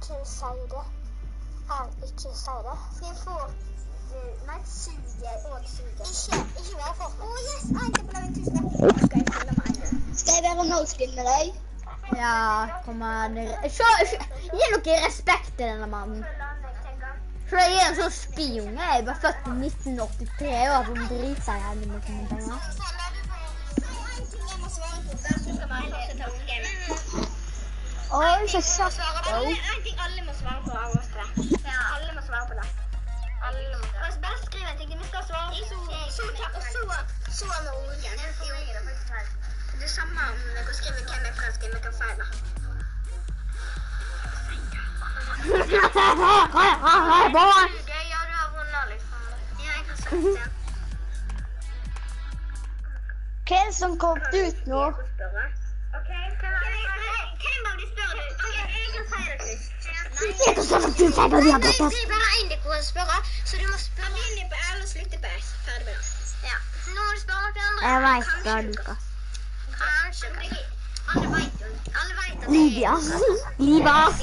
ikke si det. Er ikke si det. Skal jeg få nei, suge og suge? Ikke, ikke være for meg. Åh, yes, jeg er på lagen tusen. Skal jeg følge meg en? Skal jeg være no-skin med deg? Ja, kom an. Se, gi noe respekt til denne mannen. Så jeg er en sånn spionge. Jeg er bare født i nitten åttitre år som driter seg jævlig med mine penger. Oi, så kjapt. En ting alle må svare på av oss tre. Ja, alle må svare på det. Alle må svare. Og bare skriv en ting. Vi skal svare på så, så, og så, så med ungen. Det er samme om vi kan skrive hvem er fransk, hvem er kan feil. Ja, du har vunnet liksom. Ja, jeg har sagt det. Hva er det som kom ut nå? Ok, hvem var det spør du? Ok, jeg kan si det først. Jeg kan si at du sier det, Nei, det er bare en dere kan spørre, så du må spørre. Begynne på L og slutte på S. Ferdig med det. Ja. Nå må du spørre noen andre. Jeg vet det, Lukas. Kanskje. Alle vet jo. Alle vet at det er... Libias. Libias.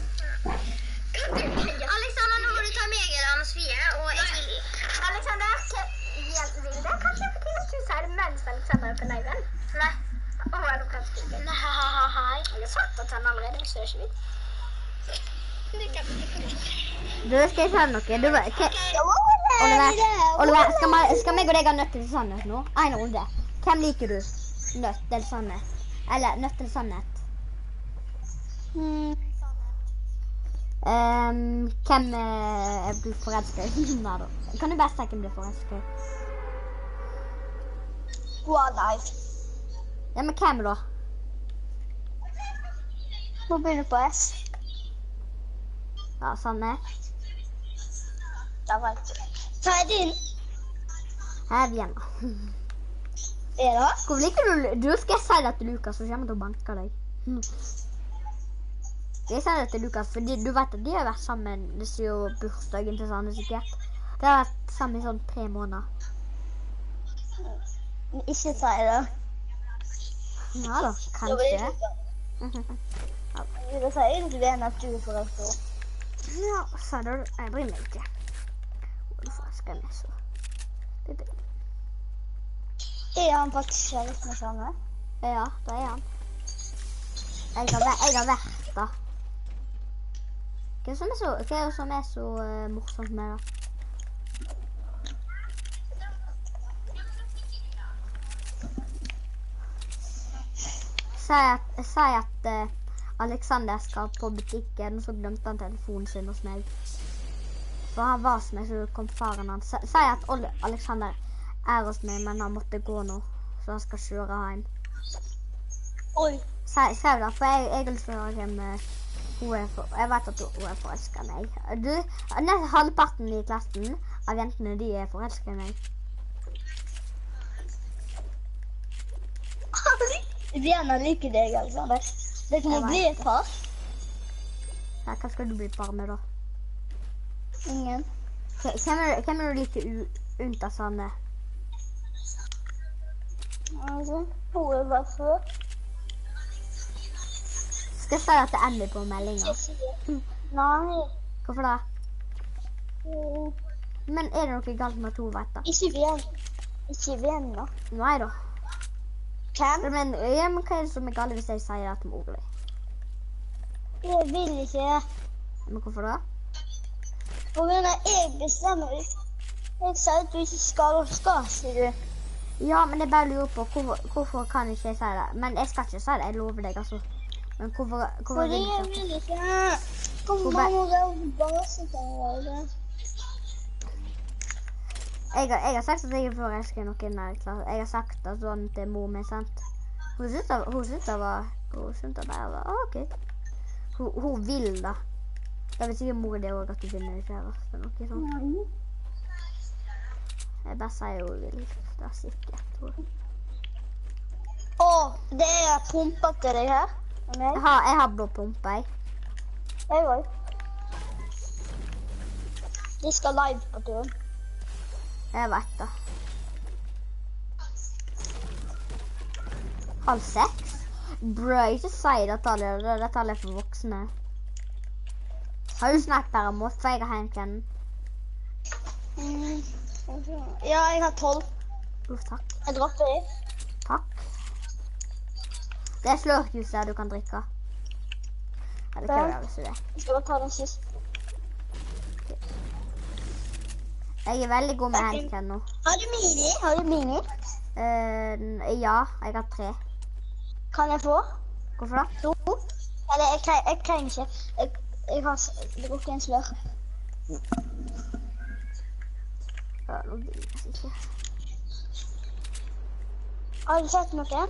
Alexander, nå må du ta meg eller Anna-Sofie, og jeg... Alexander, Vilde, kanskje jeg får til at du sier det mens Alexander er på nøyven? Nei. Åh, er du kanskje ikke? Nei, jeg har sagt at han allerede, så det er ikke vidt. Du, skal jeg si noe? Du, okay. Oliver, Oliver skal, man, skal meg og deg ha nødt til sannhet nå? En runde. Hvem liker du? Nødt til sannhet. Eller nødt til sannhet. Hmm. Um, hvem er du forelsket i? Nei da. Kan du bare si hvem du er forelsket i? Wildlife. Ja, men hvem da? Må begynne på S. Ja, sannhet. Da vet du. Hva er din? Her er Vienna. Er det? Hvorfor liker du... Du skal jeg si det til Lukas, så kommer jeg til å banke deg. Jeg sier det til Lukas, for du vet at de har vært sammen siden bursdagen til Sanne sikkert. De har vært sammen i sånn tre måneder. Ikke si det. Ja da, kanskje. Jeg vil si egentlig det at du er forelsket. Ja, sa du, jeg bryr meg ikke. Hvorfor skal jeg så? Det er det. Er han faktisk kjærlighet med Sanne? Ja, det er han. Jeg har, jeg har vært da. Hva er det som er så, hva er det som er så uh, morsomt med det? Si at, si at uh, Alexander skal på butikken, og så glemte han telefonen sin hos meg. For han var hos meg, så kom faren hans. Si at Alexander er hos meg, men han måtte gå nå, så han skal kjøre hjem. Oi. Skriv det, for jeg, jeg har lyst til å høre hvem uh, hun er for. Jeg vet at hun er forelsket i meg. Du, nesten halvparten i klassen av jentene, de er forelsket i meg. Vienna liker deg, Alexander. Det kan bli et par. Ja, hva skal du bli par med da? Ingen. Hvem er, hvem er du like unntatt Sanne? Altså, hun er bare søt. Skal jeg si det til Andy på meldingen? Nei. Hvorfor det? Mm. Men er det noe galt med at hun vet det? Ikke Vienna. Ikke Vienna. Nei da. Hvem? Men, ja, men hva er det som er galt hvis jeg sier det til Morley? Jeg vil ikke. Men hvorfor da? For grunn av jeg bestemmer. Jeg sier at du ikke skal og skal, sier du. Ja, men jeg bare lurer på hvorfor, hvorfor kan ikke jeg si det? Men jeg skal ikke si det, jeg lover deg altså. Men hvorfor, hvorfor Fordi vil jeg du vil ikke. Kom, mamma, det er bare sånn det. Jeg har, jeg har sagt at jeg er forelsket i noen der klasse. Jeg har sagt det sånn til mor min, sant? Hun synes det, hun synes det var, hun synes det bare var, ah, ok. Hun, hun vil da. Det vil sikkert mor det også at du finner det kjæreste, noe sånt. Jeg bare sier hun vil, det er sikkert. Åh, det er pumpa til deg her. Jeg har, jeg har blå pumpe, jeg. Jeg også. De skal live på turen. Jeg vet det. Halv seks? Bro, ikke si det tallet, det tallet er for voksne. Har du snipere mot, for jeg har handgunnen? Mm. Ja, jeg har tolv. Uff, takk. Jeg dropper det. Takk. Det er slurkjus der du kan drikke. Ja, det kan jeg hvis du det. Jeg skal bare ta den sist. Jeg er veldig god med handgun nå. Har du mini? Har du mini? Uh, ja, jeg har tre. Kan jeg få? Hvorfor da? To? Eller jeg, jeg, jeg trenger ikke. Jeg, jeg har drukket en slør. Ja, nå vil jeg ikke. Har du sett noe?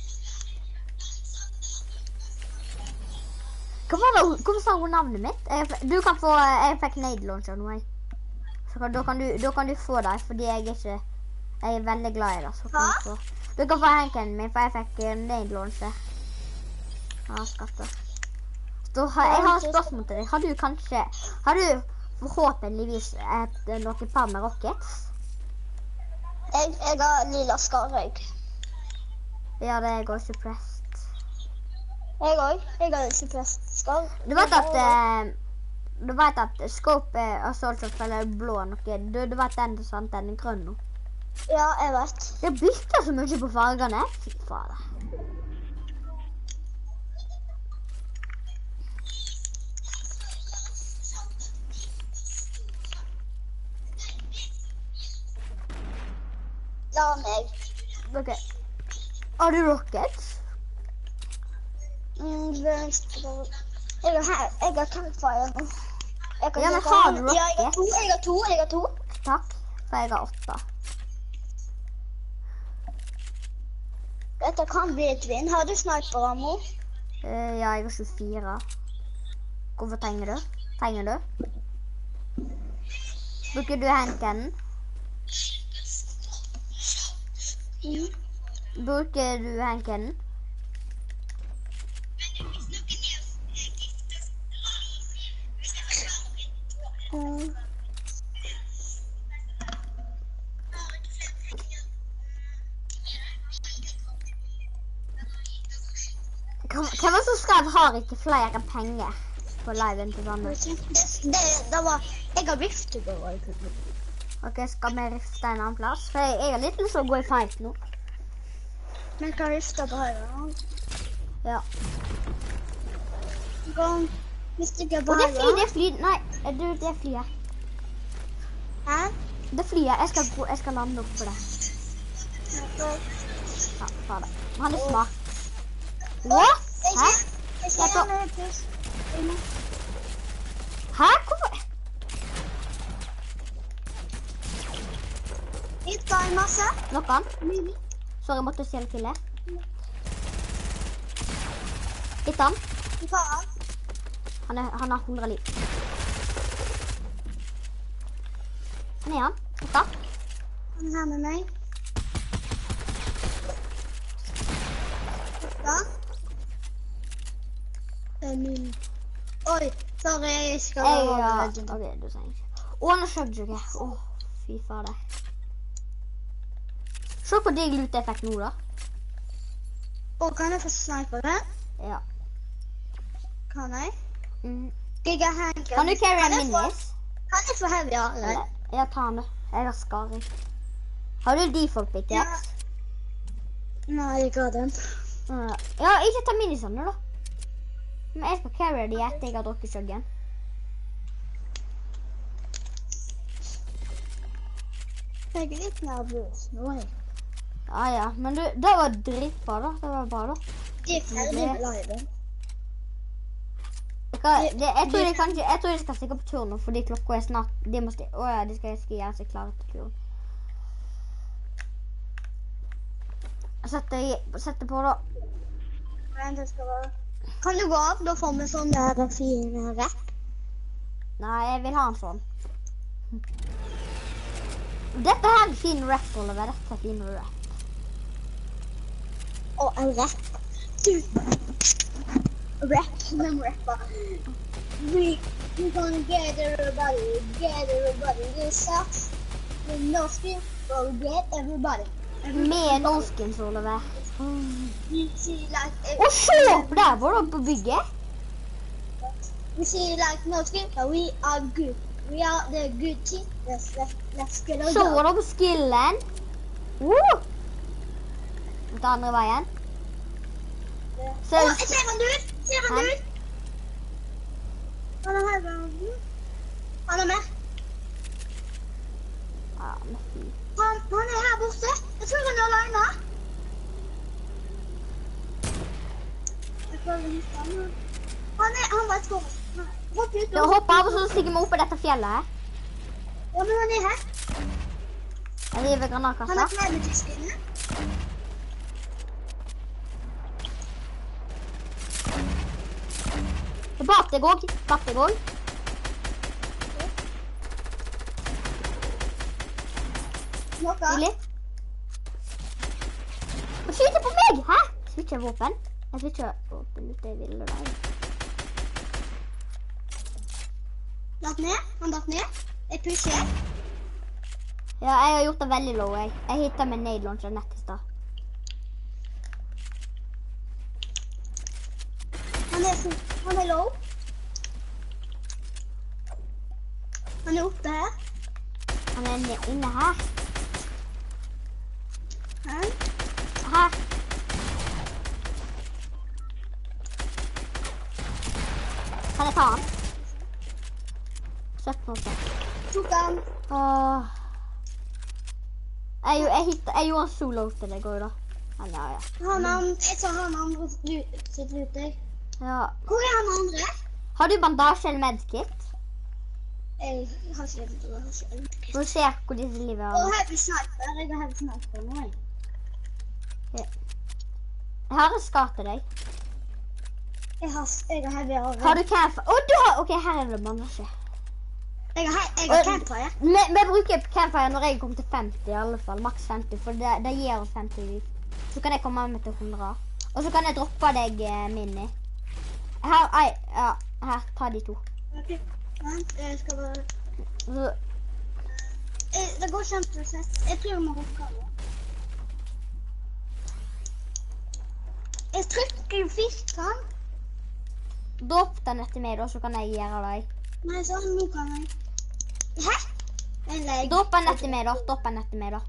Hvorfor sa hun navnet mitt? Jeg, du kan få, jeg fikk nade launcher nå, jeg. Så kan, da, kan du, da kan du få det, fordi jeg er ikke, jeg er veldig glad i det. Så kan du, få, du kan få handgunnen min, for jeg fikk nade launcher. Ja, skatter. Så har, jeg har et spørsmål til deg. Har du kanskje, har du forhåpentligvis et, noe par med rockets? Jeg, jeg har lilla skarrøyk. Ja, det er også suppressed. Jeg òg. Jeg har suppressed skarr. Du vet at, eh, du vet at scope og soldier eller blå noe, du, du vet den til sant, den er grønn nå. Ja, jeg vet. Jeg bytter så mye på fargene. Fy fader. La meg. Ok. Har du rockets? Mm, jeg har her. Jeg har campfire nå. Jeg kan Ja, men bruke har den. du Ja, jeg har to. Jeg har to. Jeg har to. Takk, for jeg har åtte. Dette kan bli et vinn. Har du sniper-ammo? Uh, ja, jeg har tjuefire. Hvorfor trenger du? Trenger du? Bruker du handgunnen? Mm. Bruker du handgunnen? Mm. Hvem var det som skrev har ikke flere penger på liven til Sandnes? Det, det, det var... Jeg har rift to go. Ok, skal vi rifte en annen plass? For jeg, jeg har litt lyst til å gå i fight nå. Men kan rifte på høyre. Ja. Gang. Hvis du ikke Og på det er fly, høyre. det er fly. Nei, du, det er flyet. Hæ? Det er flyet. Jeg skal, gå, jeg skal lande opp på det. Ja, ta det. Han er smart. What? Hæ? Jeg ser han er pluss. Hæ? Hvorfor? Hitta en masse. Noen? Mini. Sorry, jeg måtte stjele til det. Hitt han. Ta han. Han, er, han har hundre liv. Han er han. Hitt han. Han er her med meg. Hitta. Det er min. Oi, sorry, jeg skal Jeg, ha ja. legend. Ok, du sier ikke. Å, han har subjugge. Å, fy fader. Se på digg loot jeg fikk nå, da. Og kan jeg få sniper det? Ja. Kan jeg? Mm. Giga handgun. Kan du carry en Kan jeg få- minis? Kan jeg få heavy armor? Ja, ta han det. Jeg har skaring. Har du default pickaxe? Nei, jeg har den. Uh, ja, ikke ta minisene da. Men jeg skal carry de etter jeg har drukket sjøggen. Jeg er litt nervøs nå, jeg. Ja, ja. Men du, det var dritbra da. Det var bra da. De er ferdig med liven. Jeg, kan, det, jeg, tror de kanskje, jeg tror de skal stikke på tur nå, fordi klokka er snart. De må stikke. Åja, de skal, skal gjøre seg klare til turen. Sett det, sett det på da. Men det skal være... Kan du gå av? Da får vi sånn der fin rett. Nei, jeg vil ha en sånn. Dette her er fin rap, Oliver. Dette er fin rap. Og en rett. Du! Rap, men rappa. We, we gonna get everybody, get everybody. This sucks. With no skin, but we get everybody. Med norskens, Oliver. You see, like... Og se! Der var det på bygget. We see like no skin, but we are good. We are the good team. Let's let's let's get on. Så du på skillen? Woo! Ta andre veien. Å, jeg ser han ut! Ser han ut! Han er her. Han er med. Ja, men fy. Han, han er her borte. Jeg tror han er alene. Jeg prøver å huske han. Han er, han var et skår. Hopp ut. Da hopper av og så stikker vi opp på dette fjellet her. Ja, men han er her. Jeg river granatkassa. Han er flere med tyskerne. Bak deg òg. Bak deg òg. Noe. Litt. Han skyter på meg! Hæ? Switcher våpen. Jeg switcher våpen ut det ville der. Datt ned. Han datt ned. Jeg pusher. Ja, jeg har gjort det veldig low, jeg. Jeg hittet med nade launcher nett i stad. Han er, han er low. Han er oppe her. Han er inne, inne her. Her. Her. Kan jeg ta han? sytten åtte. Tok han. Åh. Jeg, jeg, hittet, jeg gjorde en solo til deg òg, da. Men ja, ja. Han andre, jeg sa han andre sitt ut deg. Ja. Hvor er han andre? Har du bandasje eller medkit? Jeg har ikke det, jeg har ikke det. For å se hvor disse livet er. Og heavy sniper, jeg har heavy sniper nå, jeg. Ja. Jeg har en skar til deg. Jeg har, jeg har heavy arve. Har du campfire? Å, du har... Ok, her er det bandasje. Jeg har, jeg har campfire. Vi, vi bruker campfire når jeg kommer til femti i alle fall. Maks femti, for det, det gir oss femti liv. Så kan jeg komme med til hundre. Og så kan jeg droppe deg eh, mini. Her, ei, ja, her, ta de to. Ok, vent, jeg skal bare... Så, Jeg, det går kjempeprosess. Jeg tror jeg må rukke av det. Jeg trykker jo fisken. dropp den etter meg da, så kan jeg gjøre det. Nei, sånn, nå kan jeg. Hæ? En legg. Dropp den etter meg da, dropp den etter meg da.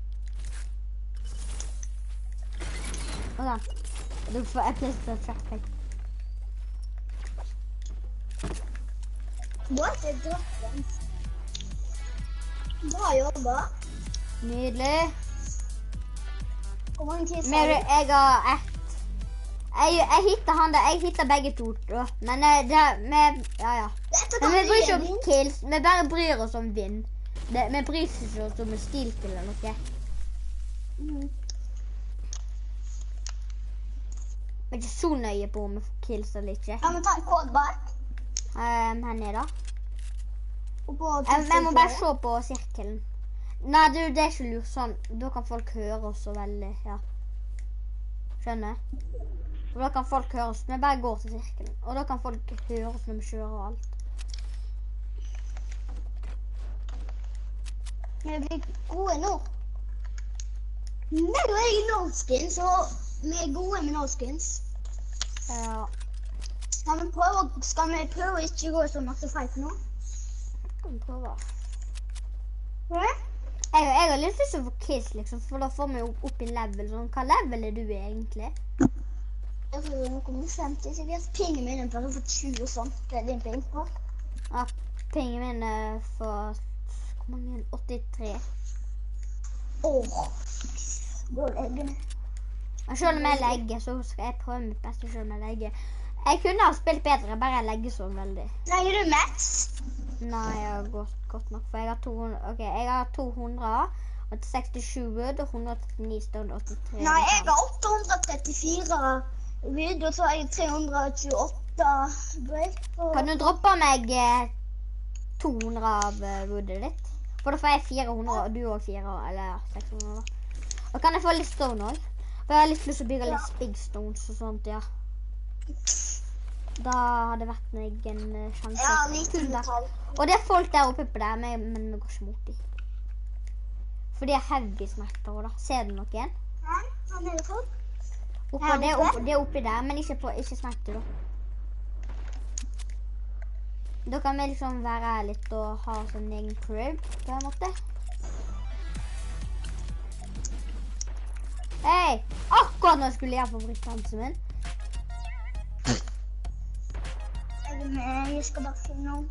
Og sånn. Du får et lyst til å treffe deg. What? Jeg dropp den. Bra jobba. Nydelig. Hvor mange kills Men har du? jeg har ett. Jeg, jeg hittet han der, jeg hittet begge to da. Men eh, det, vi, ja ja. Dette Men kan vi du bryr ikke gi om min. kills, vi bare bryr oss om vinn. Det, vi bryr ikke oss om stilkill eller noe. Mm. Vi er ikke så nøye på om vi får kills eller ikke. Ja, men ta en kod bak. Um, her nede. Og på Jeg, jeg må bare se på sirkelen. Nei, du, det er ikke lurt sånn. Da kan folk høre oss så veldig, ja. Skjønner? Og da kan folk høre oss. Vi bare går til sirkelen. Og da kan folk høre oss når vi kjører og alt. Men vi er gode nå. Meg og jeg er no-skins, og vi er gode med no-skins. Ja. Skal vi prøve, skal vi prøve å ikke gå så masse fight nå? Kan vi prøve. Hæ? Jeg, jeg har litt lyst til å få kills, liksom, for da får vi opp, opp i level. Sånn, hva level er du egentlig? Jeg tror nå kommer det femti, så vi har pingen min bare for tjue og sånt. Det er din ping på. Ja, pengene mine for, hvor mange, åttitre. Åh, gå leggene. Men selv om jeg legger, så skal jeg prøve mitt beste selv om jeg legger. Jeg kunne ha spilt bedre, bare jeg legger sånn veldig. Legger du max? Nei, jeg har gått godt nok, for jeg har to hundre, ok, jeg har to hundre, og sekstisju wood, og hundre og trettini stående, åttitre. Nei, jeg har åtte hundre og trettifire wood, og så har jeg tre hundre og tjueåtte break. Og... Kan du droppe meg eh, to hundre av eh, woodet ditt? For da får jeg fire hundre, og du også fire, eller seks hundre da. Og kan jeg få litt stone også? For jeg har litt lyst til å bygge litt big stones og sånt, ja. Da hadde det vært meg en uh, sjanse. Ja, lite metall. Og det er folk der oppe på der, men, men vi går ikke mot dem. For de er heavy sniper da. Ser du noen? Nei, han er det folk. Oppe, det, er oppe, det er oppi der, men ikke, på, ikke sniper da. Da kan vi liksom være litt og ha sånn egen crib, på en måte. Hei! Akkurat når jeg skulle gjøre favorittdansen min. Jeg er med, jeg skal bare finne noe.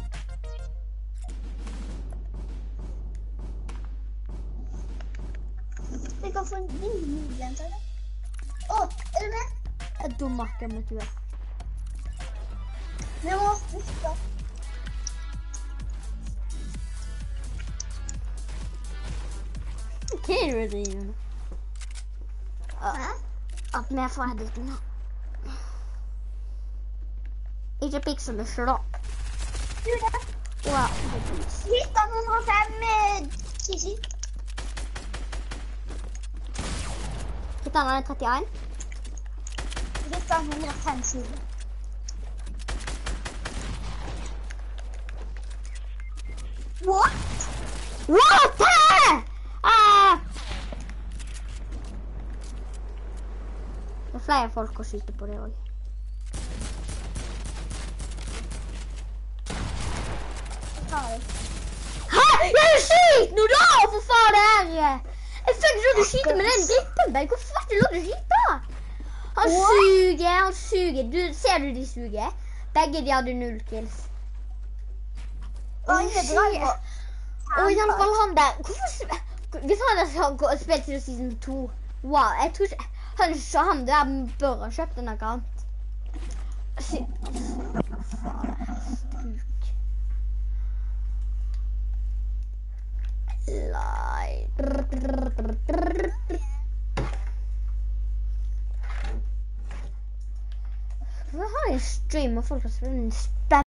Jeg kan få en liten mulighet av det. Å, er du med? Jeg er dum akkurat med du er. Vi må flytte. Hva er det du driver med? Hæ? At vi er ferdig nå. Ikke pixel, det slå. Du da? Wow, det er pix. nitten hundre og fem Kisi. Hittan er trettien. nitten hundre og fem Kisi. What? What? Ah! Det er flere folk å skyte på det også. Hæ? Jeg er sykt nå da, for faen det her! Jeg fikk ikke lov til å skyte med den drittpumpen. Hvorfor fikk du lov til å skyte? Han suger, han suger. Du, ser du de suger? Begge de hadde null kills. Oi, det er bra. Og i alle fall han der, hvorfor... Hvis han hadde spilt til season to, wow, jeg tror ikke... Han, han der bør ha kjøpt en akkant. Sy... Faen, det er struk. Hva har jeg en stream og folk har spurt en spam?